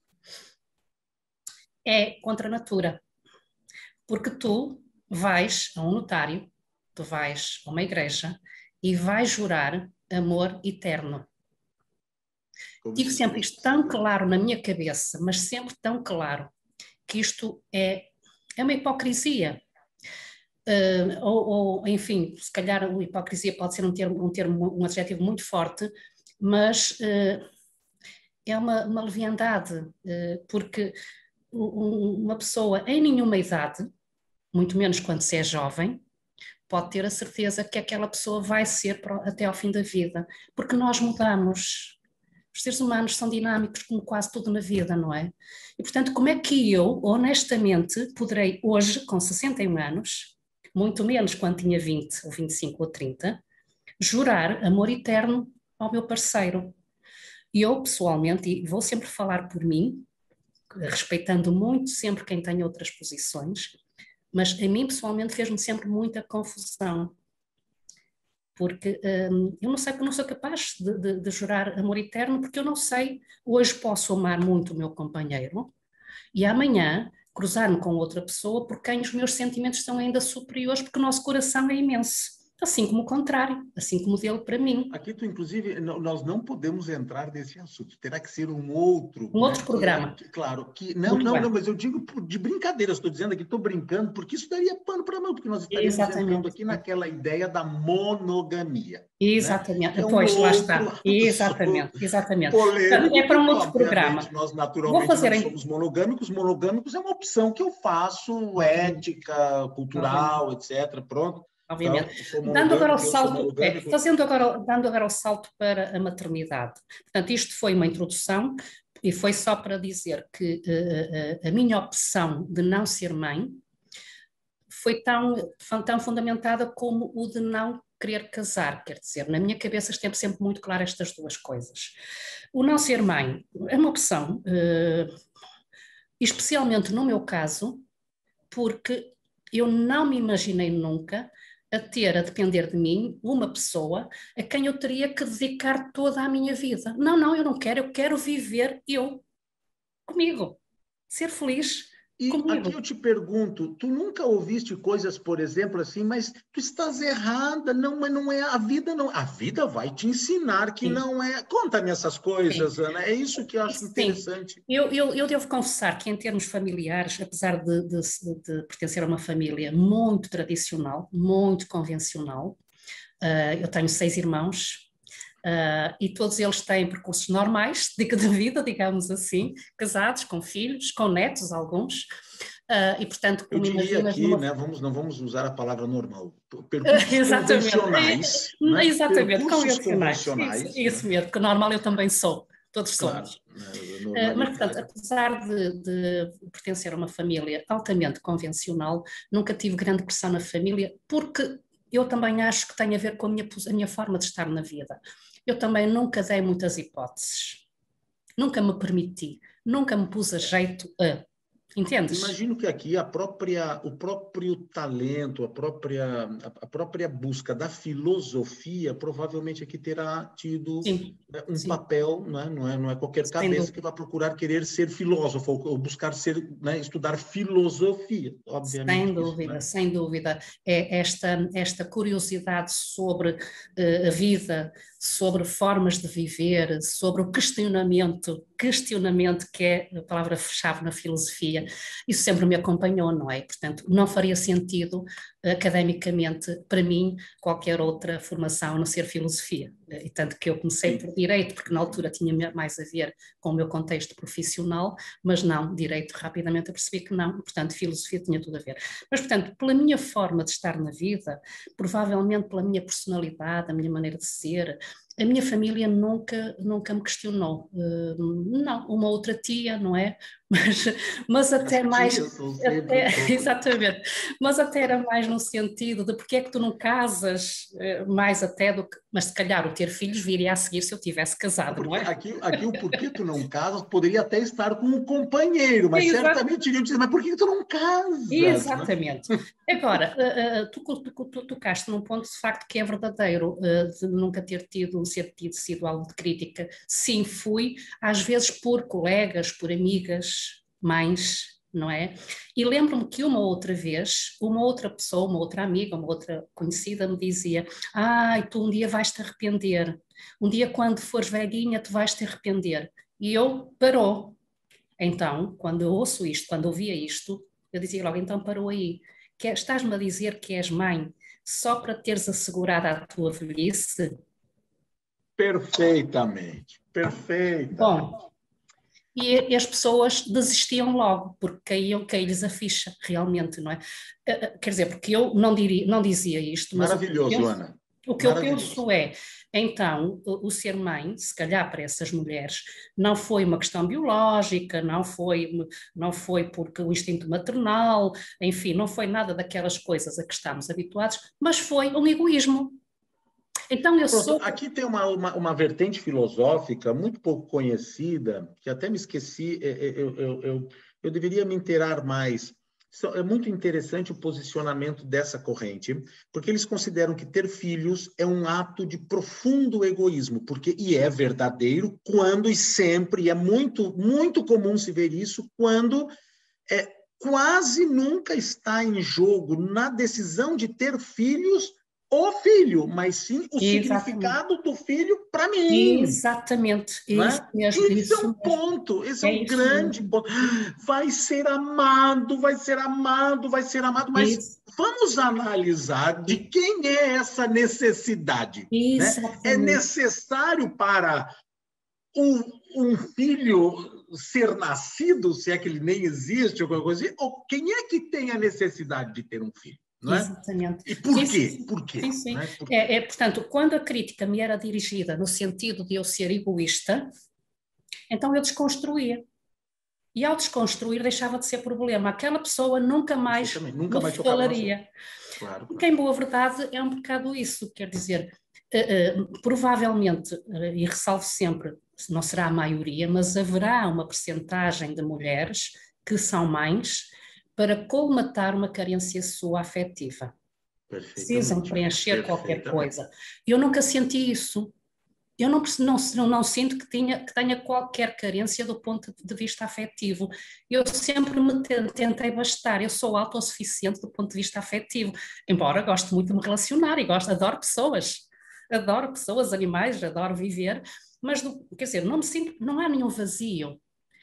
é contra a natura, porque tu vais a um notário, tu vais a uma igreja e vais jurar amor eterno. Como Tive se sempre fosse. isto tão claro na minha cabeça, mas sempre tão claro, que isto é, é uma hipocrisia. Uh, ou, ou, enfim, se calhar a hipocrisia pode ser um termo, um, termo, um adjetivo muito forte, mas uh, é uma, uma leviandade, uh, porque um, uma pessoa em nenhuma idade, muito menos quando se é jovem, pode ter a certeza que aquela pessoa vai ser até ao fim da vida, porque nós mudamos. Os seres humanos são dinâmicos como quase tudo na vida, não é? E, portanto, como é que eu, honestamente, poderei hoje, com sessenta e um anos, muito menos quando tinha vinte, ou vinte e cinco, ou trinta, jurar amor eterno ao meu parceiro? E eu, pessoalmente, e vou sempre falar por mim, respeitando muito sempre quem tem outras posições, mas a mim, pessoalmente, fez-me sempre muita confusão. Porque hum, eu não sei, eu não sou capaz de, de, de jurar amor eterno, porque eu não sei, hoje posso amar muito o meu companheiro e amanhã cruzar-me com outra pessoa por quem os meus sentimentos são ainda superiores, porque o nosso coração é imenso. Assim como o contrário, assim como o dele para mim. Aqui, tu, inclusive, nós não podemos entrar nesse assunto. Terá que ser um outro. Um Né? outro programa. Que é, que, claro, que não, Muito não, bem. não, mas eu digo de brincadeira, estou dizendo aqui, estou brincando, porque isso daria pano para mão, porque nós estaríamos Exatamente. entrando aqui naquela ideia da monogamia. Exatamente. Né? É um Pois, lá outro está. Exatamente, exatamente. polêmico, É para um porque, outro programa. obviamente, nós Vou naturalmente fazer não em... somos monogâmicos. Monogâmicos é uma opção que eu faço, Obviamente. ética, cultural, Obviamente. etcétera. Pronto. Obviamente. Então, sou Dando agora o monogâmico, eu sou salto, é, monogâmico. fazendo agora, dando agora o salto para a maternidade. Portanto, isto foi uma introdução e foi só para dizer que uh, uh, a minha opção de não ser mãe foi tão, tão fundamentada como o de não querer casar, quer dizer, na minha cabeça esteve sempre muito claro estas duas coisas. O não ser mãe é uma opção, uh, especialmente no meu caso, porque eu não me imaginei nunca a ter a depender de mim uma pessoa a quem eu teria que dedicar toda a minha vida. Não, não, eu não quero, eu quero viver eu, comigo, ser feliz E comigo. aqui eu te pergunto, tu nunca ouviste coisas, por exemplo, assim, mas tu estás errada, não, mas não é a vida, não. A vida vai te ensinar que Sim. não é. Conta-me essas coisas, Sim. Ana. É isso que eu acho Sim. interessante. Eu, eu, eu devo confessar que, em termos familiares, apesar de, de, de pertencer a uma família muito tradicional, muito convencional, uh, eu tenho seis irmãos. Uh, e todos eles têm percursos normais de vida, digamos assim, casados, com filhos, com netos, alguns. Uh, e, portanto, como eu diria aqui, numa... né, vamos, não vamos usar a palavra normal, percursos Exatamente. convencionais. É, né? Exatamente, percursos convencionais. convencionais. Isso, isso né? mesmo, porque normal eu também sou, todos claro, somos. Né? Uh, mas, portanto, apesar de, de pertencer a uma família altamente convencional, nunca tive grande pressão na família, porque eu também acho que tem a ver com a minha, a minha forma de estar na vida. Eu também nunca dei muitas hipóteses, nunca me permiti, nunca me pus a jeito a... Entendes? Imagino que aqui a própria, o próprio talento, a própria, a própria busca da filosofia provavelmente aqui terá tido sim, né, um sim. papel, né? não, é, não é qualquer Sem cabeça dúvida. que vai procurar querer ser filósofo ou buscar ser, né, estudar filosofia, obviamente. Sem dúvida, isso, né? sem dúvida. É esta, esta curiosidade sobre uh, a vida, sobre formas de viver, sobre o questionamento, questionamento que é a palavra-chave na filosofia, isso sempre me acompanhou, não é? Portanto, não faria sentido academicamente, para mim, qualquer outra formação a não ser filosofia. E tanto que eu comecei por direito, porque na altura tinha mais a ver com o meu contexto profissional, mas não, direito rapidamente eu percebi que não, portanto, filosofia tinha tudo a ver. Mas, portanto, pela minha forma de estar na vida, provavelmente pela minha personalidade, a minha maneira de ser, a minha família nunca, nunca me questionou. Uh, não, uma outra tia, não é? Mas, mas até As mais... tias são sempre Até, exatamente. Mas até era mais no sentido de porque é que tu não casas, uh, mais até do que... Mas se calhar o ter filhos viria a seguir se eu tivesse casado, Porque não é? aqui, aqui o porquê tu não casas poderia até estar com um companheiro, mas Exato. certamente iriam dizer, mas por que tu não casas? Exatamente. Agora, uh, uh, tu, tu, tu tocaste num ponto de facto que é verdadeiro, uh, de nunca ter tido, ser tido sido algo de crítica. Sim, fui, às vezes por colegas, por amigas, mães, não é? E lembro-me que uma outra vez, uma outra pessoa, uma outra amiga, uma outra conhecida me dizia, ai, tu um dia vais-te arrepender, um dia quando fores velhinha tu vais-te arrepender. E eu, parou. Então, quando eu ouço isto, quando ouvia isto, eu dizia logo, então parou aí, que é, estás-me a dizer que és mãe só para teres assegurado a tua velhice? Perfeitamente, perfeitamente. Bom, e as pessoas desistiam logo, porque caíam, caía-lhes a ficha, realmente, não é? Quer dizer, porque eu não, diria, não dizia isto, mas Maravilhoso, o que eu penso, Ana. o que eu penso é, então, o, o ser mãe, se calhar para essas mulheres, não foi uma questão biológica, não foi, não foi porque o instinto maternal, enfim, não foi nada daquelas coisas a que estamos habituados, mas foi um egoísmo. Então eu Pronto, sou... aqui tem uma, uma, uma vertente filosófica muito pouco conhecida, que até me esqueci, eu, eu, eu, eu deveria me inteirar mais. É muito interessante o posicionamento dessa corrente, porque eles consideram que ter filhos é um ato de profundo egoísmo, porque, e é verdadeiro quando e sempre, e é muito, muito comum se ver isso, quando é, quase nunca está em jogo na decisão de ter filhos o filho, mas sim o Exatamente. significado do filho para mim. Exatamente. Não é? Isso mesmo, Esse isso é um mesmo. ponto, esse é, É um isso grande mesmo. ponto. Vai ser amado, vai ser amado, vai ser amado, mas Isso. vamos analisar de quem é essa necessidade. Né? É necessário para um, um filho ser nascido, se é que ele nem existe, alguma coisa assim, ou quem é que tem a necessidade de ter um filho? Não é? Exatamente. E por sim, quê? Sim, por quê? Sim, sim. É? Por quê? É, é, portanto, quando a crítica me era dirigida no sentido de eu ser egoísta, então eu desconstruía. E ao desconstruir deixava de ser problema. Aquela pessoa nunca mais nunca me mais falaria. Claro, claro. Que em boa verdade é um bocado isso, quer dizer, uh, uh, provavelmente, uh, e ressalvo sempre, não será a maioria, mas haverá uma percentagem de mulheres que são mães para colmatar uma carência sua afetiva. Precisam preencher qualquer coisa. Eu nunca senti isso. Eu não, não, não sinto que, tinha, que tenha qualquer carência do ponto de vista afetivo. Eu sempre me tentei bastar. Eu sou autossuficiente do ponto de vista afetivo, embora gosto muito de me relacionar e gosto, adoro pessoas. Adoro pessoas, animais, adoro viver, mas, do, quer dizer, não me sinto, não há nenhum vazio.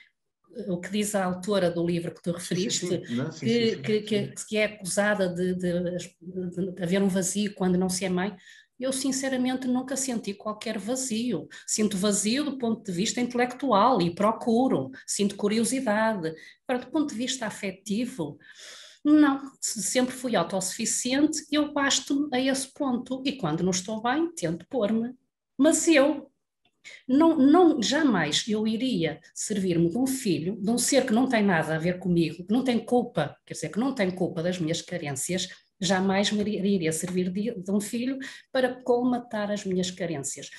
O que diz a autora do livro que tu referiste, sim, sim. Não, sim, que, sim, sim, que, sim. Que, que é acusada de, de, de haver um vazio quando não se é mãe, eu sinceramente nunca senti qualquer vazio. Sinto vazio do ponto de vista intelectual e procuro, sinto curiosidade. Agora, do ponto de vista afetivo, não, sempre fui autossuficiente, eu basto-me a esse ponto e quando não estou bem, tento pôr-me. Mas eu não, não, jamais eu iria servir-me de um filho, de um ser que não tem nada a ver comigo, que não tem culpa, quer dizer, que não tem culpa das minhas carências, jamais me iria servir de, de um filho para colmatar as minhas carências.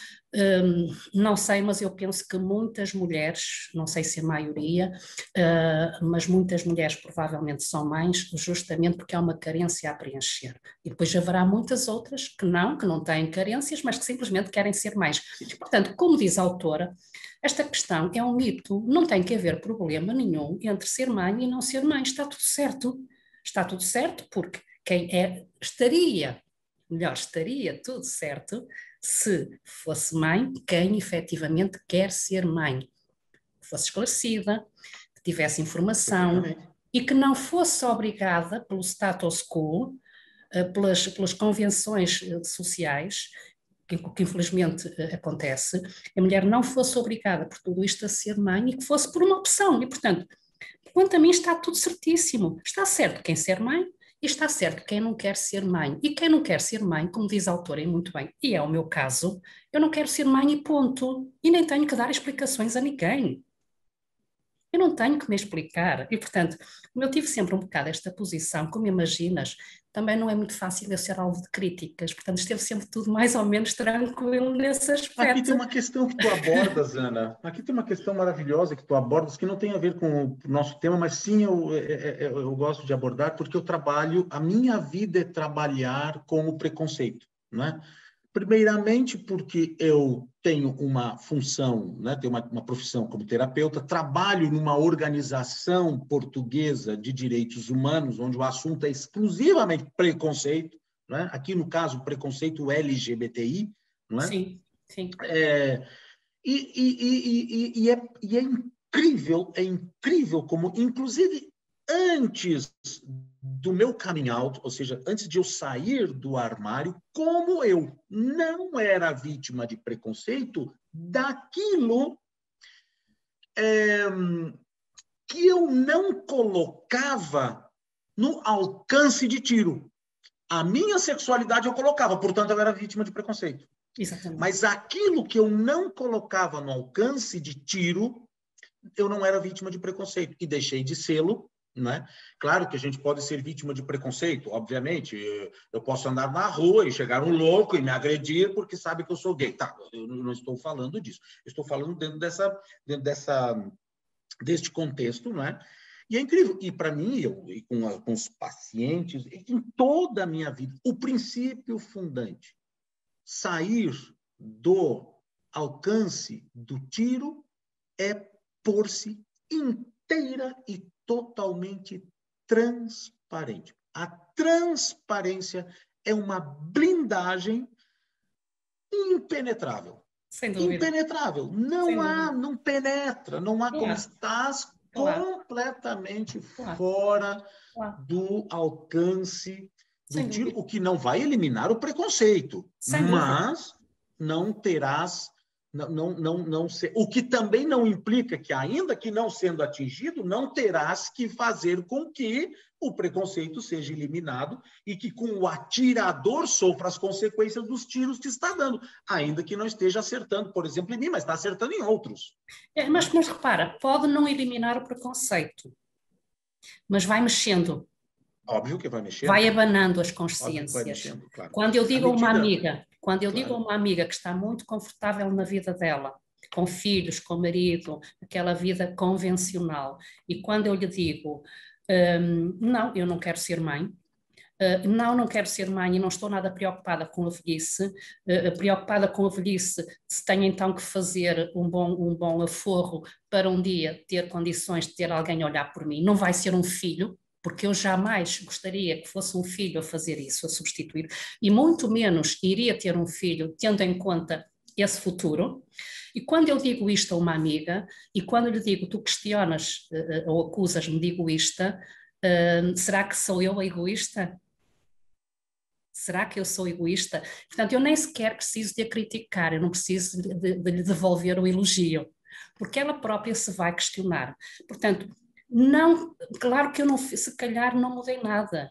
Um, não sei, mas eu penso que muitas mulheres, não sei se a maioria, uh, mas muitas mulheres provavelmente são mães justamente porque há uma carência a preencher. E depois haverá muitas outras que não, que não têm carências, mas que simplesmente querem ser mães. Portanto, como diz a autora, esta questão é um mito, não tem que haver problema nenhum entre ser mãe e não ser mãe, está tudo certo. Está tudo certo porque quem é, estaria, melhor, estaria tudo certo se fosse mãe quem efetivamente quer ser mãe, que fosse esclarecida, que tivesse informação e que não fosse obrigada pelo status quo, pelas, pelas convenções sociais, que, que infelizmente acontece, a mulher não fosse obrigada por tudo isto a ser mãe e que fosse por uma opção. E, portanto, quanto a mim está tudo certíssimo. Está certo quem ser mãe, e está certo quem não quer ser mãe. E quem não quer ser mãe, como diz a autora e muito bem, e é o meu caso, eu não quero ser mãe e ponto. E nem tenho que dar explicações a ninguém. Eu não tenho que me explicar. E, portanto, como eu tive sempre um bocado esta posição, como imaginas, também não é muito fácil eu ser alvo de críticas. Portanto, esteve sempre tudo mais ou menos tranquilo nesse aspecto. Aqui tem uma questão que tu abordas, Ana. Aqui tem uma questão maravilhosa que tu abordas, que não tem a ver com o nosso tema, mas sim eu, eu, eu gosto de abordar, porque eu trabalho, a minha vida é trabalhar com o preconceito, né? Primeiramente, porque eu tenho uma função, né, tenho uma, uma profissão como terapeuta, trabalho numa organização portuguesa de direitos humanos, onde o assunto é exclusivamente preconceito, né? Aqui, no caso, preconceito L G B T I, não é? Sim, sim. É, e, e, e, e, é, e é incrível, é incrível como, inclusive, antes do meu coming out, ou seja, antes de eu sair do armário, como eu não era vítima de preconceito daquilo é, que eu não colocava no alcance de tiro. A minha sexualidade eu colocava, portanto, eu era vítima de preconceito. Exatamente. Mas aquilo que eu não colocava no alcance de tiro, eu não era vítima de preconceito. E deixei de sê-lo. Né? Claro que a gente pode ser vítima de preconceito, obviamente. Eu posso andar na rua e chegar um louco e me agredir porque sabe que eu sou gay. Tá, eu não estou falando disso. Eu estou falando dentro, dessa, dentro dessa, deste contexto, né? E é incrível. E para mim, eu, e com, a, com os pacientes, em toda a minha vida, o princípio fundante, sair do alcance do tiro é pôr-se inteira e totalmente transparente. A transparência é uma blindagem impenetrável. Sem dúvida. Impenetrável. Não Sem há, dúvida. não penetra, não há Claro. como estás Claro. completamente Claro. fora Claro. do alcance do Sem tiro, dúvida. o que não vai eliminar o preconceito, Sem mas não terás Não, não, não, não ser, o que também não implica que, ainda que não sendo atingido, não terás que fazer com que o preconceito seja eliminado e que com o atirador sofra as consequências dos tiros que está dando, ainda que não esteja acertando, por exemplo, em mim, mas está acertando em outros. É, mas, mas repara, pode não eliminar o preconceito, mas vai mexendo. Óbvio que vai mexendo. Vai abanando as Óbvio que consciências. vai mexendo, claro. Quando eu digo a uma medida... amiga, quando eu claro. digo a uma amiga que está muito confortável na vida dela, com filhos, com marido, aquela vida convencional, e quando eu lhe digo, hum, não, eu não quero ser mãe, Uh, não, não quero ser mãe e não estou nada preocupada com a velhice, uh, preocupada com a velhice, se tenho então que fazer um bom, um bom aforro para um dia ter condições de ter alguém a olhar por mim. Não vai ser um filho, porque eu jamais gostaria que fosse um filho a fazer isso, a substituir, e muito menos iria ter um filho tendo em conta esse futuro. E quando eu digo isto a uma amiga, e quando lhe digo, tu questionas uh, ou acusas-me de egoísta, uh, será que sou eu a egoísta? Será que eu sou egoísta? Portanto, eu nem sequer preciso de a criticar, eu não preciso de, de, de lhe devolver o elogio, porque ela própria se vai questionar. Portanto, não, claro que eu não, se calhar não mudei nada,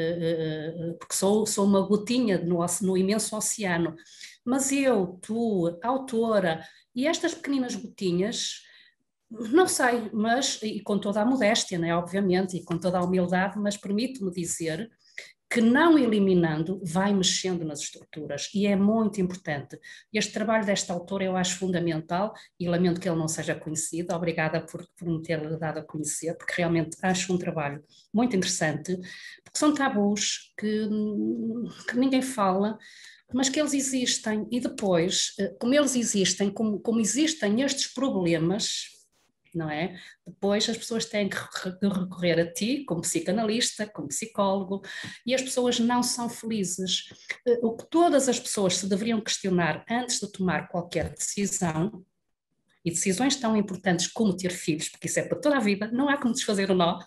porque sou, sou uma gotinha no, no imenso oceano, mas eu, tu, a autora, e estas pequeninas gotinhas, não sei, mas, e com toda a modéstia, né, obviamente, e com toda a humildade, mas permito-me dizer que não eliminando, vai mexendo nas estruturas, e é muito importante. Este trabalho desta autora eu acho fundamental, e lamento que ele não seja conhecido, obrigada por, por me ter dado a conhecer, porque realmente acho um trabalho muito interessante, porque são tabus que, que ninguém fala, mas que eles existem, e depois, como eles existem, como, como existem estes problemas, não é? Depois as pessoas têm que recorrer a ti como psicanalista, como psicólogo, e as pessoas não são felizes. O que todas as pessoas se deveriam questionar antes de tomar qualquer decisão, e decisões tão importantes como ter filhos, porque isso é para toda a vida, não há como desfazer o nó,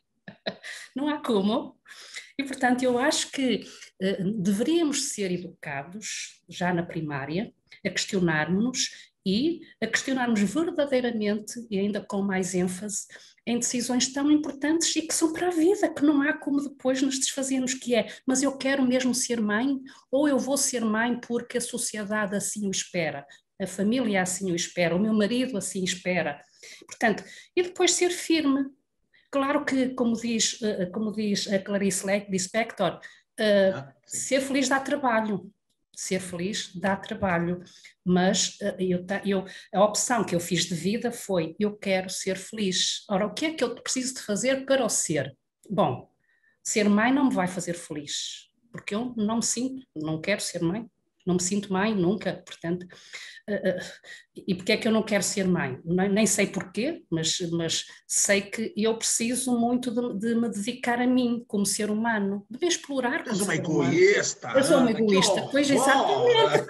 não há como. E, portanto, eu acho que uh, deveríamos ser educados, já na primária, a questionarmos-nos e a questionarmos verdadeiramente, e ainda com mais ênfase, em decisões tão importantes e que são para a vida, que não há como depois nos desfazermos, que é, mas eu quero mesmo ser mãe, ou eu vou ser mãe porque a sociedade assim o espera, a família assim o espera, o meu marido assim espera. Portanto, e depois ser firme. Claro que, como diz, como diz a Clarice Lispector, uh, ah, ser feliz dá trabalho, ser feliz dá trabalho, mas uh, eu, eu, a opção que eu fiz de vida foi, eu quero ser feliz. Ora, o que é que eu preciso de fazer para o ser? Bom, ser mãe não me vai fazer feliz, porque eu não me sinto, não quero ser mãe, não me sinto mãe nunca, portanto... Uh, uh, e porque é que eu não quero ser mãe? Nem, nem sei porquê, mas, mas sei que eu preciso muito de, de me dedicar a mim como ser humano, de me explorar como ser humano. Egoísta, eu sou uma egoísta, pois exatamente.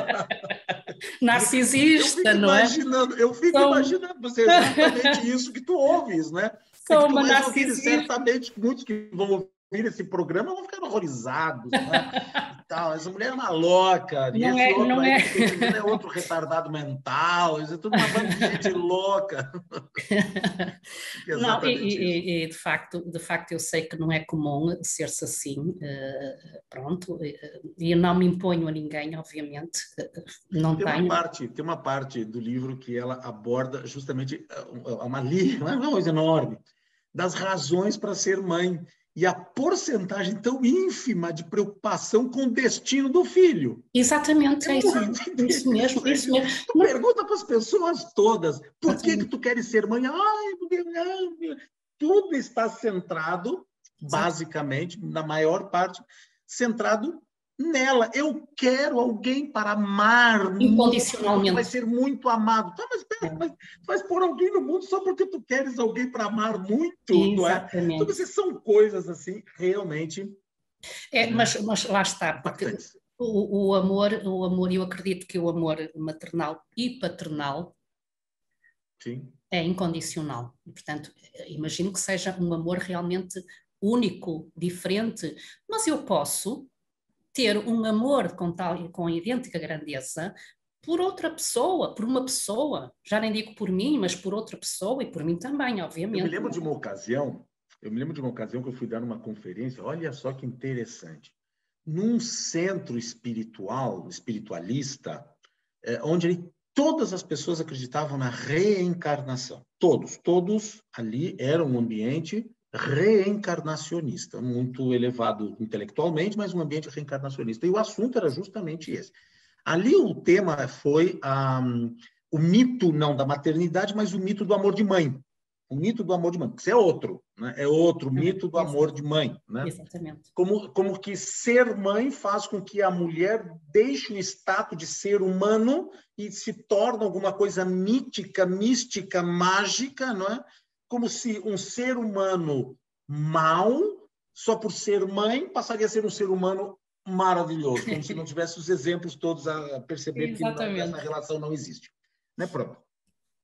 Narcisista, não é? Eu fico sou... imaginando você exatamente isso que tu ouves, né? Sou é uma narcisista. Ouvir, certamente muitos que vão ouvir esse programa vão ficar horrorizados, né? Essa mulher é uma louca, e não esse é, outro não aí é... que é outro retardado mental, isso é tudo uma banda de gente louca. Não, e, e, e de, facto, de facto eu sei que não é comum ser-se assim, uh, pronto, e eu não me imponho a ninguém, obviamente, não tem tenho. Uma parte, tem uma parte do livro que ela aborda justamente uma linha, uma coisa enorme, das razões para ser mãe, e a porcentagem tão ínfima de preocupação com o destino do filho. Exatamente, é, é isso, isso mesmo. Isso mesmo. Tu não... pergunta para as pessoas todas, por que, que tu queres ser mãe? Ai, porque não. Tudo está centrado, basicamente, na maior parte, centrado nela. Eu quero alguém para amar incondicionalmente. Muito, vai ser muito amado. Tá, mas, pera, mas tu vais pôr alguém no mundo só porque tu queres alguém para amar muito, exatamente. Não é? Então, vocês são coisas assim, realmente... É, mas, mas lá está, porque o, o amor, o amor, eu acredito que o amor maternal e paternal Sim. é incondicional. E, portanto, imagino que seja um amor realmente único, diferente, mas eu posso ter um amor com tal com idêntica grandeza por outra pessoa, por uma pessoa, já nem digo por mim, mas por outra pessoa e por mim também, obviamente. Eu me lembro de uma ocasião, eu me lembro de uma ocasião que eu fui dar uma conferência, olha só que interessante, num centro espiritual, espiritualista, é, onde ali todas as pessoas acreditavam na reencarnação. Todos, todos ali era um ambiente reencarnacionista, muito elevado intelectualmente, mas um ambiente reencarnacionista. E o assunto era justamente esse. Ali o tema foi um, o mito, não da maternidade, mas o mito do amor de mãe. O mito do amor de mãe, porque isso é outro, né? É outro mito do amor de mãe. Né? Exatamente. Como, como que ser mãe faz com que a mulher deixe o status de ser humano e se torne alguma coisa mítica, mística, mágica, não é? Como se um ser humano mau, só por ser mãe, passaria a ser um ser humano maravilhoso, como se não tivesse os exemplos todos a perceber que não, essa relação não existe. Né? Pronto.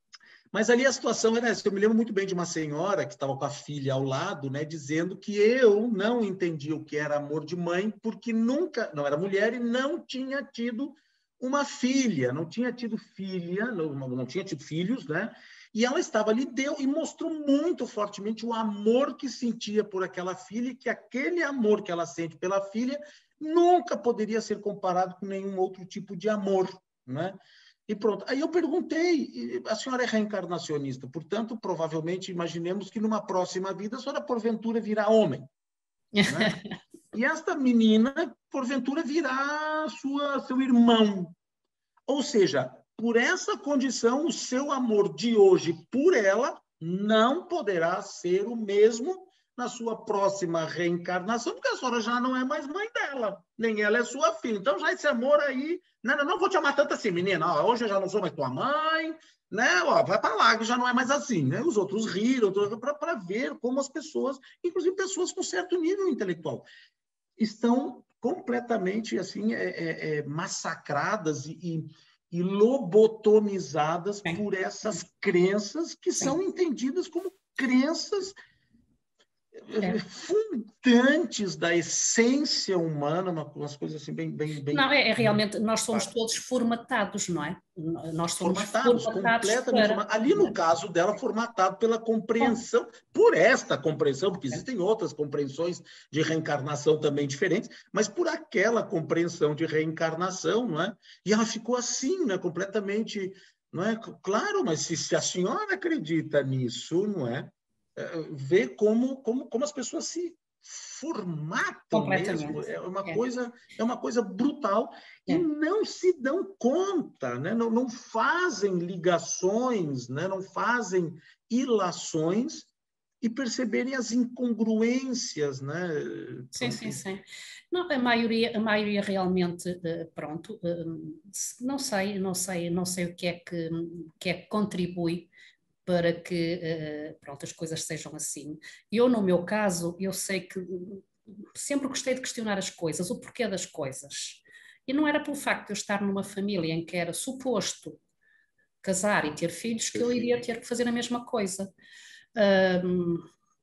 Mas ali a situação era essa. Eu me lembro muito bem de uma senhora que estava com a filha ao lado, né, dizendo que eu não entendia o que era amor de mãe, porque nunca, não era mulher e não tinha tido uma filha, não tinha tido filha, não, não tinha tido filhos, né? E ela estava ali, deu e mostrou muito fortemente o amor que sentia por aquela filha, e que aquele amor que ela sente pela filha nunca poderia ser comparado com nenhum outro tipo de amor, né? E pronto. Aí eu perguntei, a senhora é reencarnacionista, portanto, provavelmente, imaginemos que numa próxima vida a senhora, porventura, virá homem, né? E esta menina, porventura, virá sua, seu irmão. Ou seja, por essa condição, o seu amor de hoje por ela não poderá ser o mesmo na sua próxima reencarnação, porque a senhora já não é mais mãe dela, nem ela é sua filha. Então, já esse amor aí... Não, não, não vou te amar tanto assim, menina. Ó, hoje eu já não sou mais tua mãe, né? Ó, vai para lá, que já não é mais assim, né? Os outros riram para ver como as pessoas, inclusive pessoas com certo nível intelectual, estão completamente assim, é, é, é, massacradas e, e lobotomizadas Sim. por essas crenças que Sim. são entendidas como crenças é. fundantes da essência humana, uma, umas coisas assim bem... bem, bem não, é, é realmente, nós somos todos formatados, não é? Nós somos formatados, formatados completamente para... formatados. Ali, no caso dela, formatado pela compreensão, por esta compreensão, porque existem outras compreensões de reencarnação também diferentes, mas por aquela compreensão de reencarnação, não é? E ela ficou assim, né? Completamente... Não é? Claro, mas se, se a senhora acredita nisso, não é? Ver como, como, como as pessoas se formatam mesmo, é uma, é. Coisa, é uma coisa brutal, é. E não se dão conta, né? não, não fazem ligações, né? Não fazem ilações e perceberem as incongruências. Né? Sim, sim, sim. Não, a maioria, a maioria realmente, pronto, não sei, não sei, não sei o que é que, que, é que contribui para que uh, pronto, as coisas sejam assim. Eu, no meu caso, eu sei que sempre gostei de questionar as coisas, o porquê das coisas. E não era pelo facto de eu estar numa família em que era suposto casar e ter filhos que eu iria ter que fazer a mesma coisa. Um,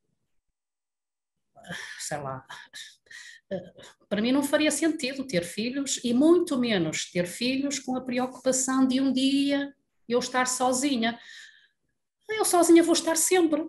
sei lá... Para mim não faria sentido ter filhos, e muito menos ter filhos com a preocupação de um dia eu estar sozinha. Eu sozinha vou estar sempre.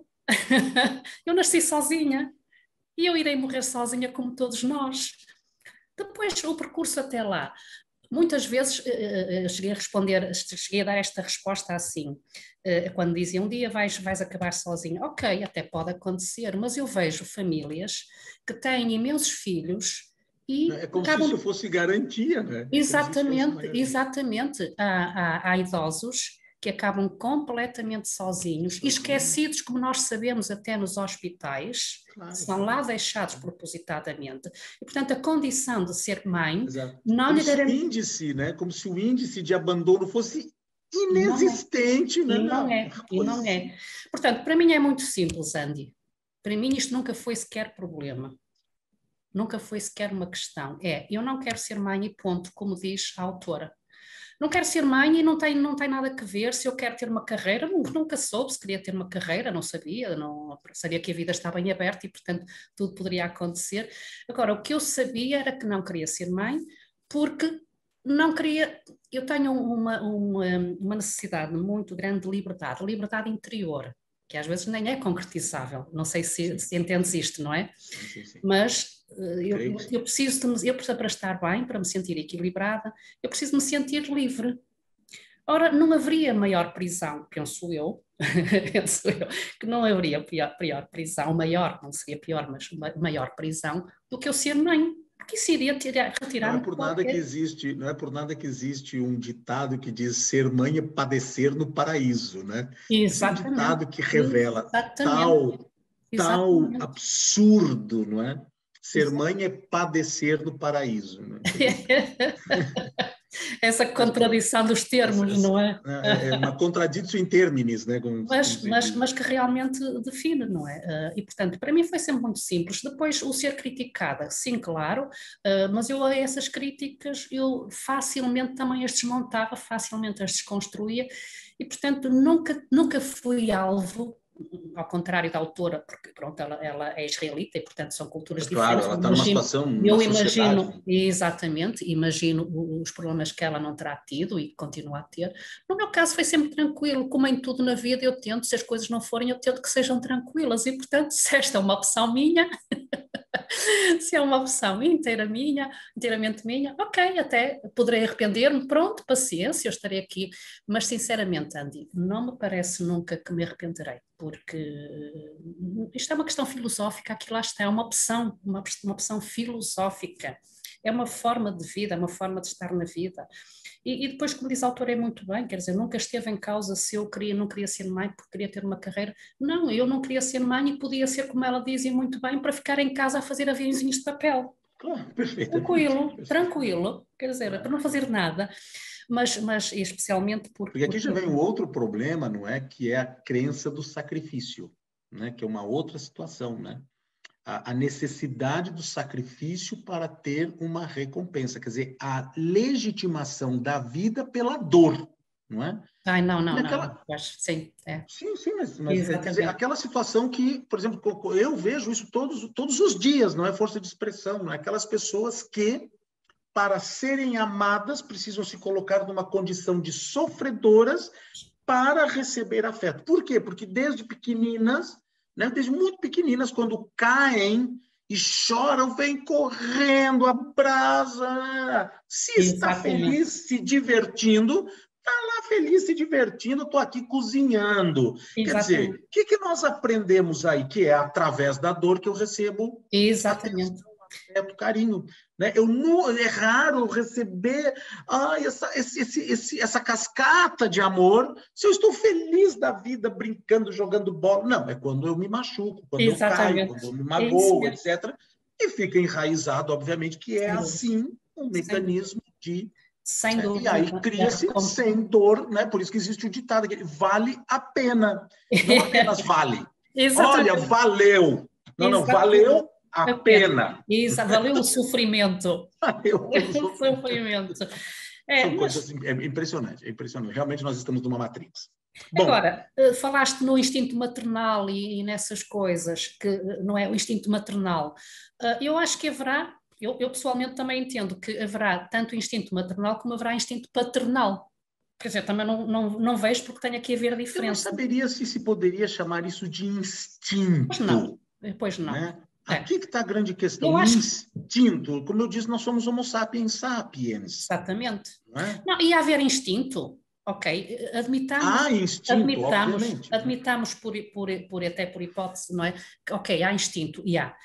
Eu nasci sozinha e eu irei morrer sozinha como todos nós. Depois, o percurso até lá. Muitas vezes uh, cheguei a responder, cheguei a dar esta resposta assim, uh, quando diziam um dia vais, vais acabar sozinha. Ok, até pode acontecer, mas eu vejo famílias que têm imensos filhos e é como acabam... se isso fosse garantia, né? Exatamente, exatamente. Há, há, há idosos que acabam completamente sozinhos e esquecidos, como nós sabemos até nos hospitais, claro, são lá deixados propositadamente. E, portanto, a condição de ser mãe... Exato. Não como lhe se garante... o índice, né? Como se o índice de abandono fosse inexistente. Não é. Né? E não é, e não é. Portanto, para mim é muito simples, Andy. Para mim isto nunca foi sequer problema. Nunca foi sequer uma questão. É, eu não quero ser mãe e ponto, como diz a autora. Não quero ser mãe e não tem, não tem nada a ver se eu quero ter uma carreira. Nunca soube se queria ter uma carreira, não sabia, não sabia que a vida estava em aberto e, portanto, tudo poderia acontecer. Agora, o que eu sabia era que não queria ser mãe porque não queria... Eu tenho uma, uma, uma necessidade muito grande de liberdade, liberdade interior, que às vezes nem é concretizável. Não sei se, se entendes isto, não é? Sim, sim, sim. Mas eu, eu, eu preciso, de me, eu preciso, para estar bem, para me sentir equilibrada, eu preciso me sentir livre. Ora, não haveria maior prisão, penso eu, penso eu, que não haveria pior, pior prisão, maior, não seria pior, mas maior prisão, do que eu ser mãe. Porque isso iria tirar, retirar... Não é por nada que existe, não é por nada que existe um ditado que diz ser mãe é padecer no paraíso, né? Exatamente. Esse é um ditado que revela Exatamente. tal, Exatamente. tal absurdo, não é? Ser mãe é padecer no paraíso. Né? essa contradição dos termos, essa, não é? É uma contradição in terminis, né? Como, mas, como mas, mas que realmente define, não é? E, portanto, para mim foi sempre muito simples. Depois, o ser criticada, sim, claro, mas eu a essas críticas, eu facilmente também as desmontava, facilmente as desconstruía, e, portanto, nunca, nunca fui alvo, ao contrário da autora, porque pronto, ela, ela é israelita e portanto são culturas claro, diferentes. ela está numa situação, numa eu sociedade. imagino, exatamente, imagino os problemas que ela não terá tido e continua a ter. No meu caso foi sempre tranquilo, como em tudo na vida eu tento, se as coisas não forem, eu tento que sejam tranquilas e portanto se esta é uma opção minha, se é uma opção inteira minha, inteiramente minha, ok, até poderei arrepender-me, pronto, paciência, eu estarei aqui, mas sinceramente, Andy, não me parece nunca que me arrependerei, porque isto é uma questão filosófica, aqui lá está, é uma opção, uma, uma opção filosófica, é uma forma de vida, é uma forma de estar na vida. E, e depois, como diz a autora, é muito bem, quer dizer, nunca esteve em causa se eu queria, não queria ser mãe porque queria ter uma carreira. Não, eu não queria ser mãe e podia ser, como ela dizia muito bem, para ficar em casa a fazer aviãozinhos de papel. Claro, perfeitamente. Tranquilo, Perfeito. tranquilo, quer dizer, claro, para não fazer nada, mas, mas especialmente porque... Porque aqui já vem um outro problema, não é? Que é a crença do sacrifício, né? Que é uma outra situação, né? A necessidade do sacrifício para ter uma recompensa, quer dizer, a legitimação da vida pela dor, não é? Ai, não, não, Naquela... não, acho, sim, é. Sim, sim, mas, mas quer dizer, aquela situação que, por exemplo, eu vejo isso todos, todos os dias, não é força de expressão, não é? Aquelas pessoas que, para serem amadas, precisam se colocar numa condição de sofredoras para receber afeto. Por quê? Porque desde pequeninas, né, desde muito pequeninas, quando caem e choram, vem correndo, abraça. Se está Exatamente. feliz, se divertindo, está lá feliz, se divertindo, estou aqui cozinhando. Exatamente. Quer dizer, o que, que nós aprendemos aí? Que é através da dor que eu recebo Exatamente. atenção, afeto, carinho. Né? Eu não, é raro receber ai, essa, esse, esse, esse, essa cascata de amor se eu estou feliz da vida, brincando, jogando bola. Não, é quando eu me machuco, quando Exatamente. eu caio, quando eu me magoo, é etcétera. E fica enraizado, obviamente, que é assim um mecanismo de... Sem dúvida. E aí cria-se sem dor, né? Por isso que existe o ditado, que vale a pena. Não apenas vale. Olha, valeu. Não, não, valeu a pena. Isso, valeu o sofrimento. Valeu o sofrimento. É, São mas... coisas é impressionantes, é impressionante. Realmente nós estamos numa matrix. Bom, agora, falaste no instinto maternal e, e nessas coisas, que não é o instinto maternal. Eu acho que haverá, eu, eu pessoalmente também entendo que haverá tanto instinto maternal como haverá instinto paternal. Quer dizer, também não, não, não vejo porque tem aqui a ver a diferença. Eu não saberia se se poderia chamar isso de instinto. Pois não, pois não. Né? É. Aqui que está a grande questão, o instinto. Como eu disse, nós somos homo sapiens sapiens. Exatamente. Não é? Não, e haver instinto, ok, admitamos, há instinto, admitamos, obviamente. admitamos por, por, por, até por hipótese, não é? Ok, há instinto, e há.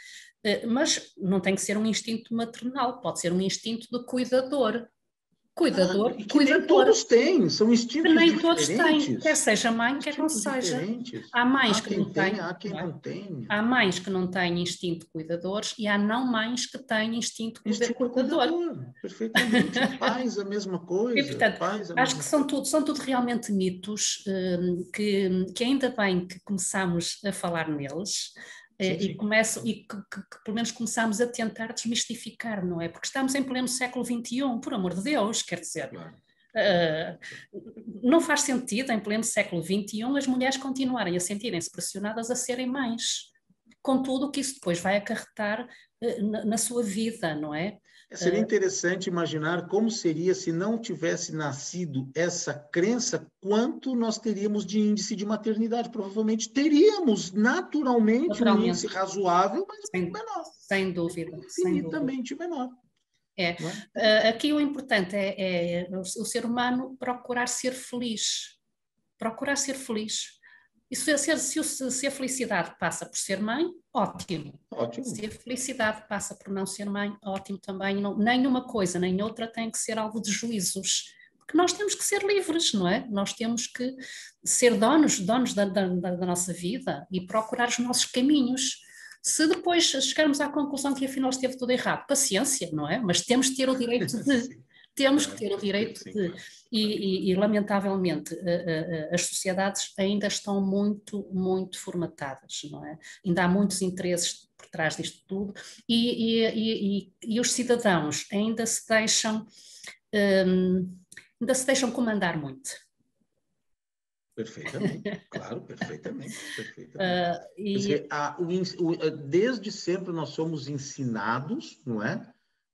Mas não tem que ser um instinto maternal, pode ser um instinto de cuidador. Cuidador, ah, que cuidador. Nem todos têm, são instintos que nem diferentes. todos têm, quer seja mãe, quer não seja. Diferentes. Há mães há que não tem, têm. Há quem não, é? não tem. Há mães que não têm instinto de cuidadores e há não mães que têm instinto de instinto cuidador. cuidador. Perfeitamente. Pais, a mesma coisa. E, portanto, Pais, a acho mesma que são coisa. tudo, são tudo realmente mitos um, que, que ainda bem que começamos a falar neles. Sim, e, sim. Começo, e que, que, que pelo menos começamos a tentar desmistificar, não é? Porque estamos em pleno século vinte e um, por amor de Deus, quer dizer, claro. uh, não faz sentido em pleno século vinte e um as mulheres continuarem a sentirem-se pressionadas a serem mães, com tudo o que isso depois vai acarretar uh, na, na sua vida, não é? Seria interessante imaginar como seria se não tivesse nascido essa crença, quanto nós teríamos de índice de maternidade. Provavelmente teríamos naturalmente, naturalmente. um índice razoável, mas sem, menor. Sem dúvida. Infinitamente menor. É. É? Aqui o importante é, é o ser humano procurar ser feliz. Procurar ser feliz. E se, se, se a felicidade passa por ser mãe, ótimo. Ótimo. Se a felicidade passa por não ser mãe, ótimo também. Não, nem uma coisa, nem outra tem que ser alvo de juízos. Porque nós temos que ser livres, não é? Nós temos que ser donos, donos da, da, da nossa vida e procurar os nossos caminhos. Se depois chegarmos à conclusão que afinal esteve tudo errado, paciência, não é? Mas temos de ter o direito de... Temos É, que ter o direito sim, de... claro. E, e, e lamentavelmente, a, a, as sociedades ainda estão muito, muito formatadas, não é? Ainda há muitos interesses por trás disto tudo e, e, e, e os cidadãos ainda se deixam, um, ainda se deixam comandar muito. Perfeitamente, claro, perfeitamente, perfeitamente. Uh, e... Quer dizer, a, o, o, desde sempre nós somos ensinados, não é?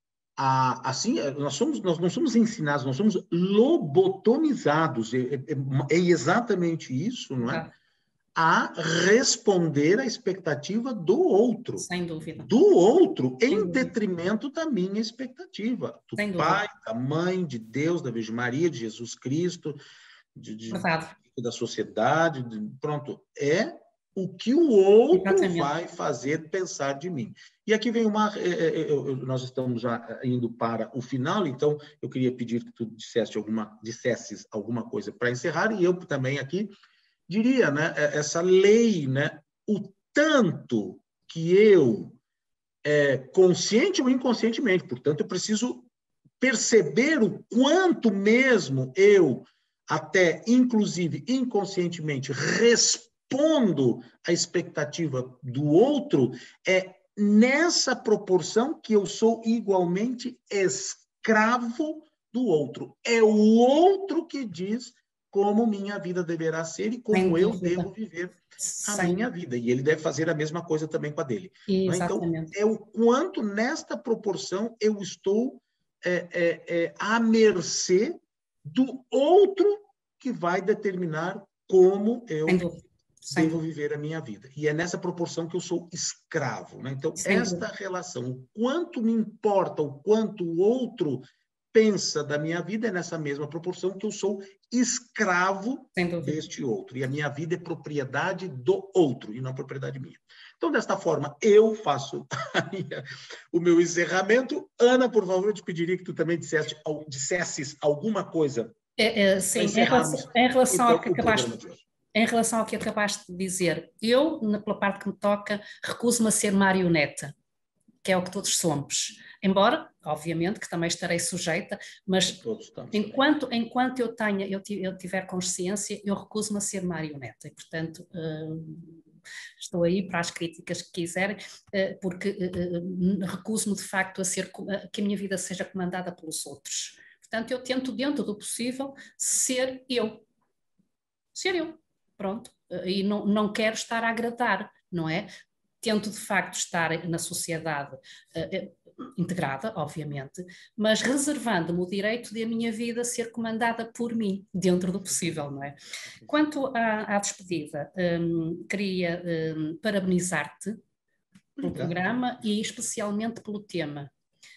A, assim, nós, somos, nós não somos ensinados, nós somos lobotomizados, é, é, é exatamente isso, não é? A responder à expectativa do outro. Sem dúvida. Do outro, Sem em dúvida. detrimento da minha expectativa. Do Sem Pai, dúvida. da Mãe, de Deus, da Virgem Maria, de Jesus Cristo, de, de, da sociedade, de, pronto. É o que o outro Exatamente. Vai fazer pensar de mim. E aqui vem uma... Nós estamos já indo para o final, então eu queria pedir que tu dissesse alguma, dissesses alguma coisa para encerrar, e eu também aqui diria, né, essa lei, né, o tanto que eu, é, consciente ou inconscientemente, portanto, eu preciso perceber o quanto mesmo eu, até inclusive inconscientemente, respondo à expectativa do outro, é nessa proporção que eu sou igualmente escravo do outro. É o outro que diz como minha vida deverá ser e como eu devo viver a Sem minha vida. E ele deve fazer a mesma coisa também com a dele. Exatamente. Então, é o quanto nesta proporção eu estou é, é, é, à mercê do outro que vai determinar como eu devo viver a minha vida. E é nessa proporção que eu sou escravo. Né? Então, Sem esta dúvida. Relação, o quanto me importa, o quanto o outro pensa da minha vida, é nessa mesma proporção que eu sou escravo deste outro. E a minha vida é propriedade do outro, e não propriedade minha. Então, desta forma, eu faço minha, o meu encerramento. Ana, por favor, eu te pediria que tu também dissesse, dissesses alguma coisa. É, é, sim, em relação, em relação então, ao que acabaste, em relação ao que acabaste de dizer, eu, pela parte que me toca, recuso-me a ser marioneta, que é o que todos somos. Embora, obviamente, que também estarei sujeita, mas enquanto, enquanto eu, tenha, eu, eu tiver consciência, eu recuso-me a ser marioneta. E, portanto, uh, estou aí para as críticas que quiserem, uh, porque uh, recuso-me, de facto, a ser, uh, que a minha vida seja comandada pelos outros. Portanto, eu tento, dentro do possível, ser eu. Ser eu. Pronto. Uh, e não, não quero estar a agradar, não é? Tento, de facto, estar na sociedade uh, integrada, obviamente, mas reservando-me o direito de a minha vida ser comandada por mim, dentro do possível, não é? Quanto à, à despedida, um, queria um, parabenizar-te pelo programa e especialmente pelo tema.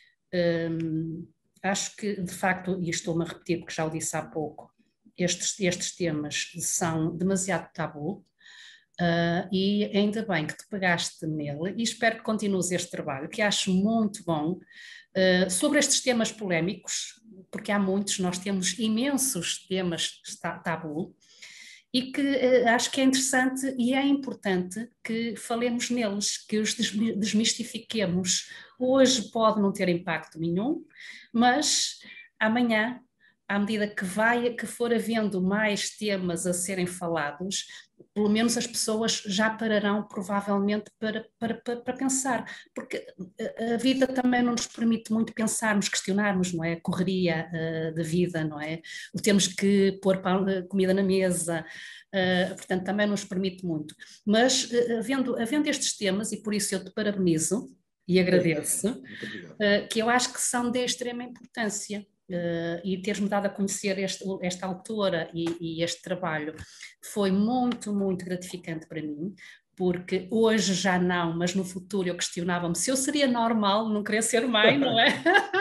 Um, acho que, de facto, e estou-me a repetir porque já o disse há pouco, estes, estes temas são demasiado tabu. Uh, e ainda bem que te pegaste nele e espero que continues este trabalho, que acho muito bom, uh, sobre estes temas polémicos, porque há muitos, nós temos imensos temas tabu, e que uh, acho que é interessante e é importante que falemos neles, que os desmistifiquemos. Hoje pode não ter impacto nenhum, mas amanhã, à medida que vai, que for havendo mais temas a serem falados, pelo menos as pessoas já pararão provavelmente para, para, para, para pensar, porque a vida também não nos permite muito pensarmos, questionarmos, não é? A correria uh, da vida, não é? O temos que pôr pão, comida na mesa, uh, portanto também não nos permite muito. Mas uh, havendo, havendo estes temas, e por isso eu te parabenizo e agradeço, uh, que eu acho que são de extrema importância. Uh, e teres-me dado a conhecer este, esta autora e, e este trabalho foi muito, muito gratificante para mim, porque hoje já não, mas no futuro eu questionava-me se eu seria normal não querer ser mãe, não é?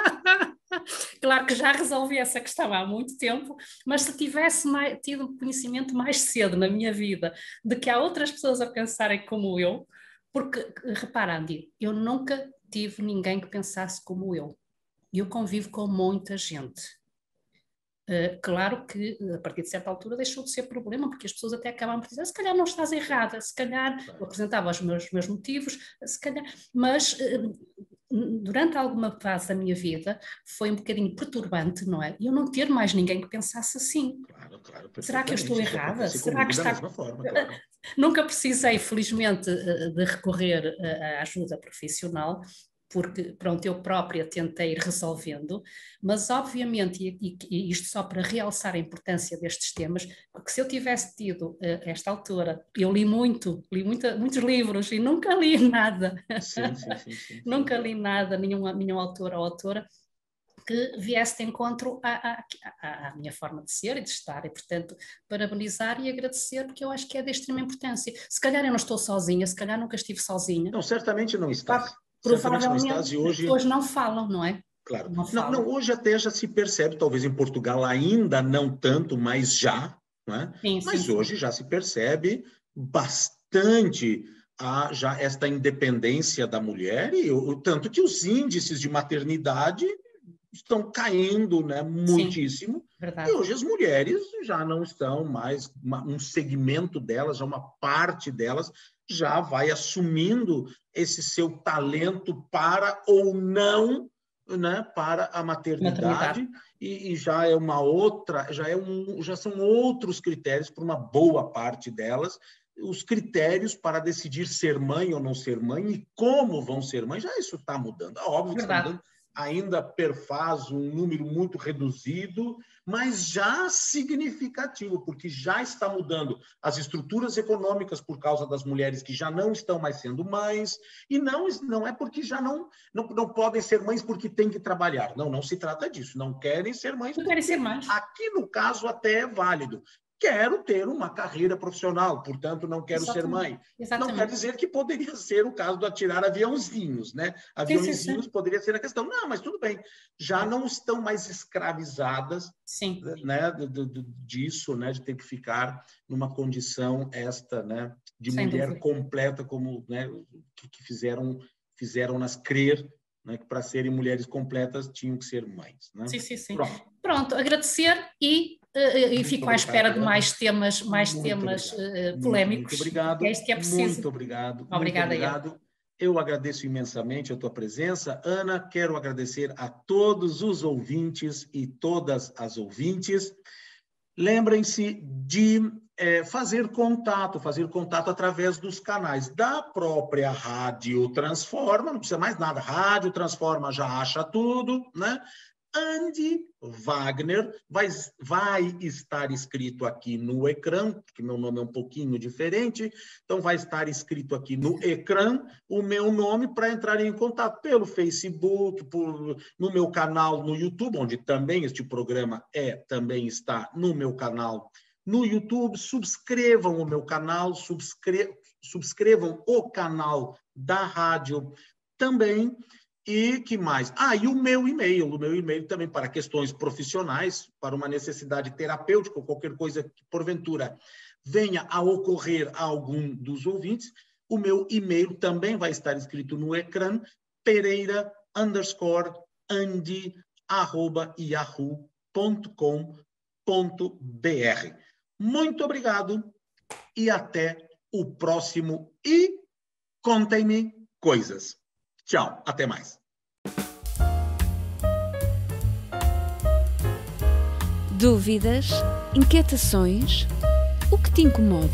Claro que já resolvi essa questão há muito tempo, mas se tivesse mais, tido conhecimento mais cedo na minha vida de que há outras pessoas a pensarem como eu, porque, repara, Andy, eu nunca tive ninguém que pensasse como eu. E eu convivo com muita gente. Uh, claro que a partir de certa altura deixou de ser problema, porque as pessoas até acabam por dizer, se calhar não estás errada, se calhar, eu apresentava os meus, meus motivos, se calhar, mas uh, durante alguma fase da minha vida, foi um bocadinho perturbante, não é? Eu não ter mais ninguém que pensasse assim. Claro, claro, será que eu estou errada? Será que está... da mesma forma, claro. Nunca precisei, felizmente, de recorrer à ajuda profissional, porque, pronto, eu própria tentei ir resolvendo, mas obviamente, e, e isto só para realçar a importância destes temas, porque se eu tivesse tido, a esta altura, eu li muito, li muita, muitos livros e nunca li nada, sim, sim, sim, sim, sim. nunca li nada, nenhuma, nenhum autor ou autora, que viesse de encontro à, à, à minha forma de ser e de estar, e portanto parabenizar e agradecer, porque eu acho que é de extrema importância. Se calhar eu não estou sozinha, se calhar nunca estive sozinha. Não, certamente não estás. Provavelmente não estás, e hoje... as pessoas não falam, não é? Claro. Não, não, não, hoje até já se percebe, talvez em Portugal ainda não tanto, mas já, não é? Sim, mas sim, hoje sim. já se percebe bastante a, já esta independência da mulher, e o, tanto que os índices de maternidade estão caindo, né, muitíssimo. Sim, e hoje as mulheres já não estão mais, uma, um segmento delas, já uma parte delas já vai assumindo esse seu talento para ou não, né, para a maternidade, maternidade. E, e já é uma outra, já, é um, já são outros critérios para uma boa parte delas, os critérios para decidir ser mãe ou não ser mãe e como vão ser mãe, já isso está mudando. É óbvio que está mudando. Ainda perfaz um número muito reduzido, mas já significativo, porque já está mudando as estruturas econômicas por causa das mulheres que já não estão mais sendo mães, e não, não é porque já não, não, não podem ser mães porque têm que trabalhar. Não, não se trata disso. Não querem ser mães. Não querem ser mães. Aqui, no caso, até é válido. Quero ter uma carreira profissional, portanto, não quero Exatamente. ser mãe. Exatamente. Não quer dizer que poderia ser o caso do atirar aviãozinhos, né? Aviãozinhos sim, sim, sim. poderia ser a questão. Não, mas tudo bem. Já não estão mais escravizadas sim. Né, de, de, disso, né, de ter que ficar numa condição esta, né, de Sem mulher dúvida. completa, como, né, que, que fizeram, fizeram-nas crer, né, que para serem mulheres completas tinham que ser mães. Né? Sim, sim, sim. Pronto, Pronto agradecer e Uh, e fico à espera de mais temas, mais temas uh, polémicos. Muito obrigado. É isto que é preciso. Muito obrigado. Obrigada, muito obrigado. Eu. eu agradeço imensamente a tua presença. Ana, quero agradecer a todos os ouvintes e todas as ouvintes. Lembrem-se de é, fazer contato, fazer contato através dos canais da própria Rádio Transforma, não precisa mais nada, Rádio Transforma já acha tudo, né? Andy Wagner vai, vai estar escrito aqui no ecrã, porque meu nome é um pouquinho diferente, então vai estar escrito aqui no ecrã o meu nome para entrar em contato pelo Facebook, por, no meu canal no YouTube, onde também este programa é, também está no meu canal no YouTube. Subscrevam o meu canal, subscre, subscrevam o canal da rádio também. E que mais? Ah, e o meu e-mail, o meu e-mail também para questões profissionais, para uma necessidade terapêutica ou qualquer coisa que, porventura, venha a ocorrer a algum dos ouvintes, o meu e-mail também vai estar escrito no ecrã, pereira underscore andy arroba yahoo ponto com ponto br. Muito obrigado e até o próximo E Contem-me Coisas. Tchau, até mais. Dúvidas? Inquietações? O que te incomoda?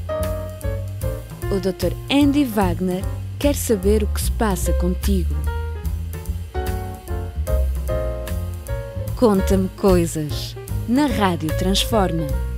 O doutor Andy Wagner quer saber o que se passa contigo. Conta-me Coisas, na Rádio Transforma.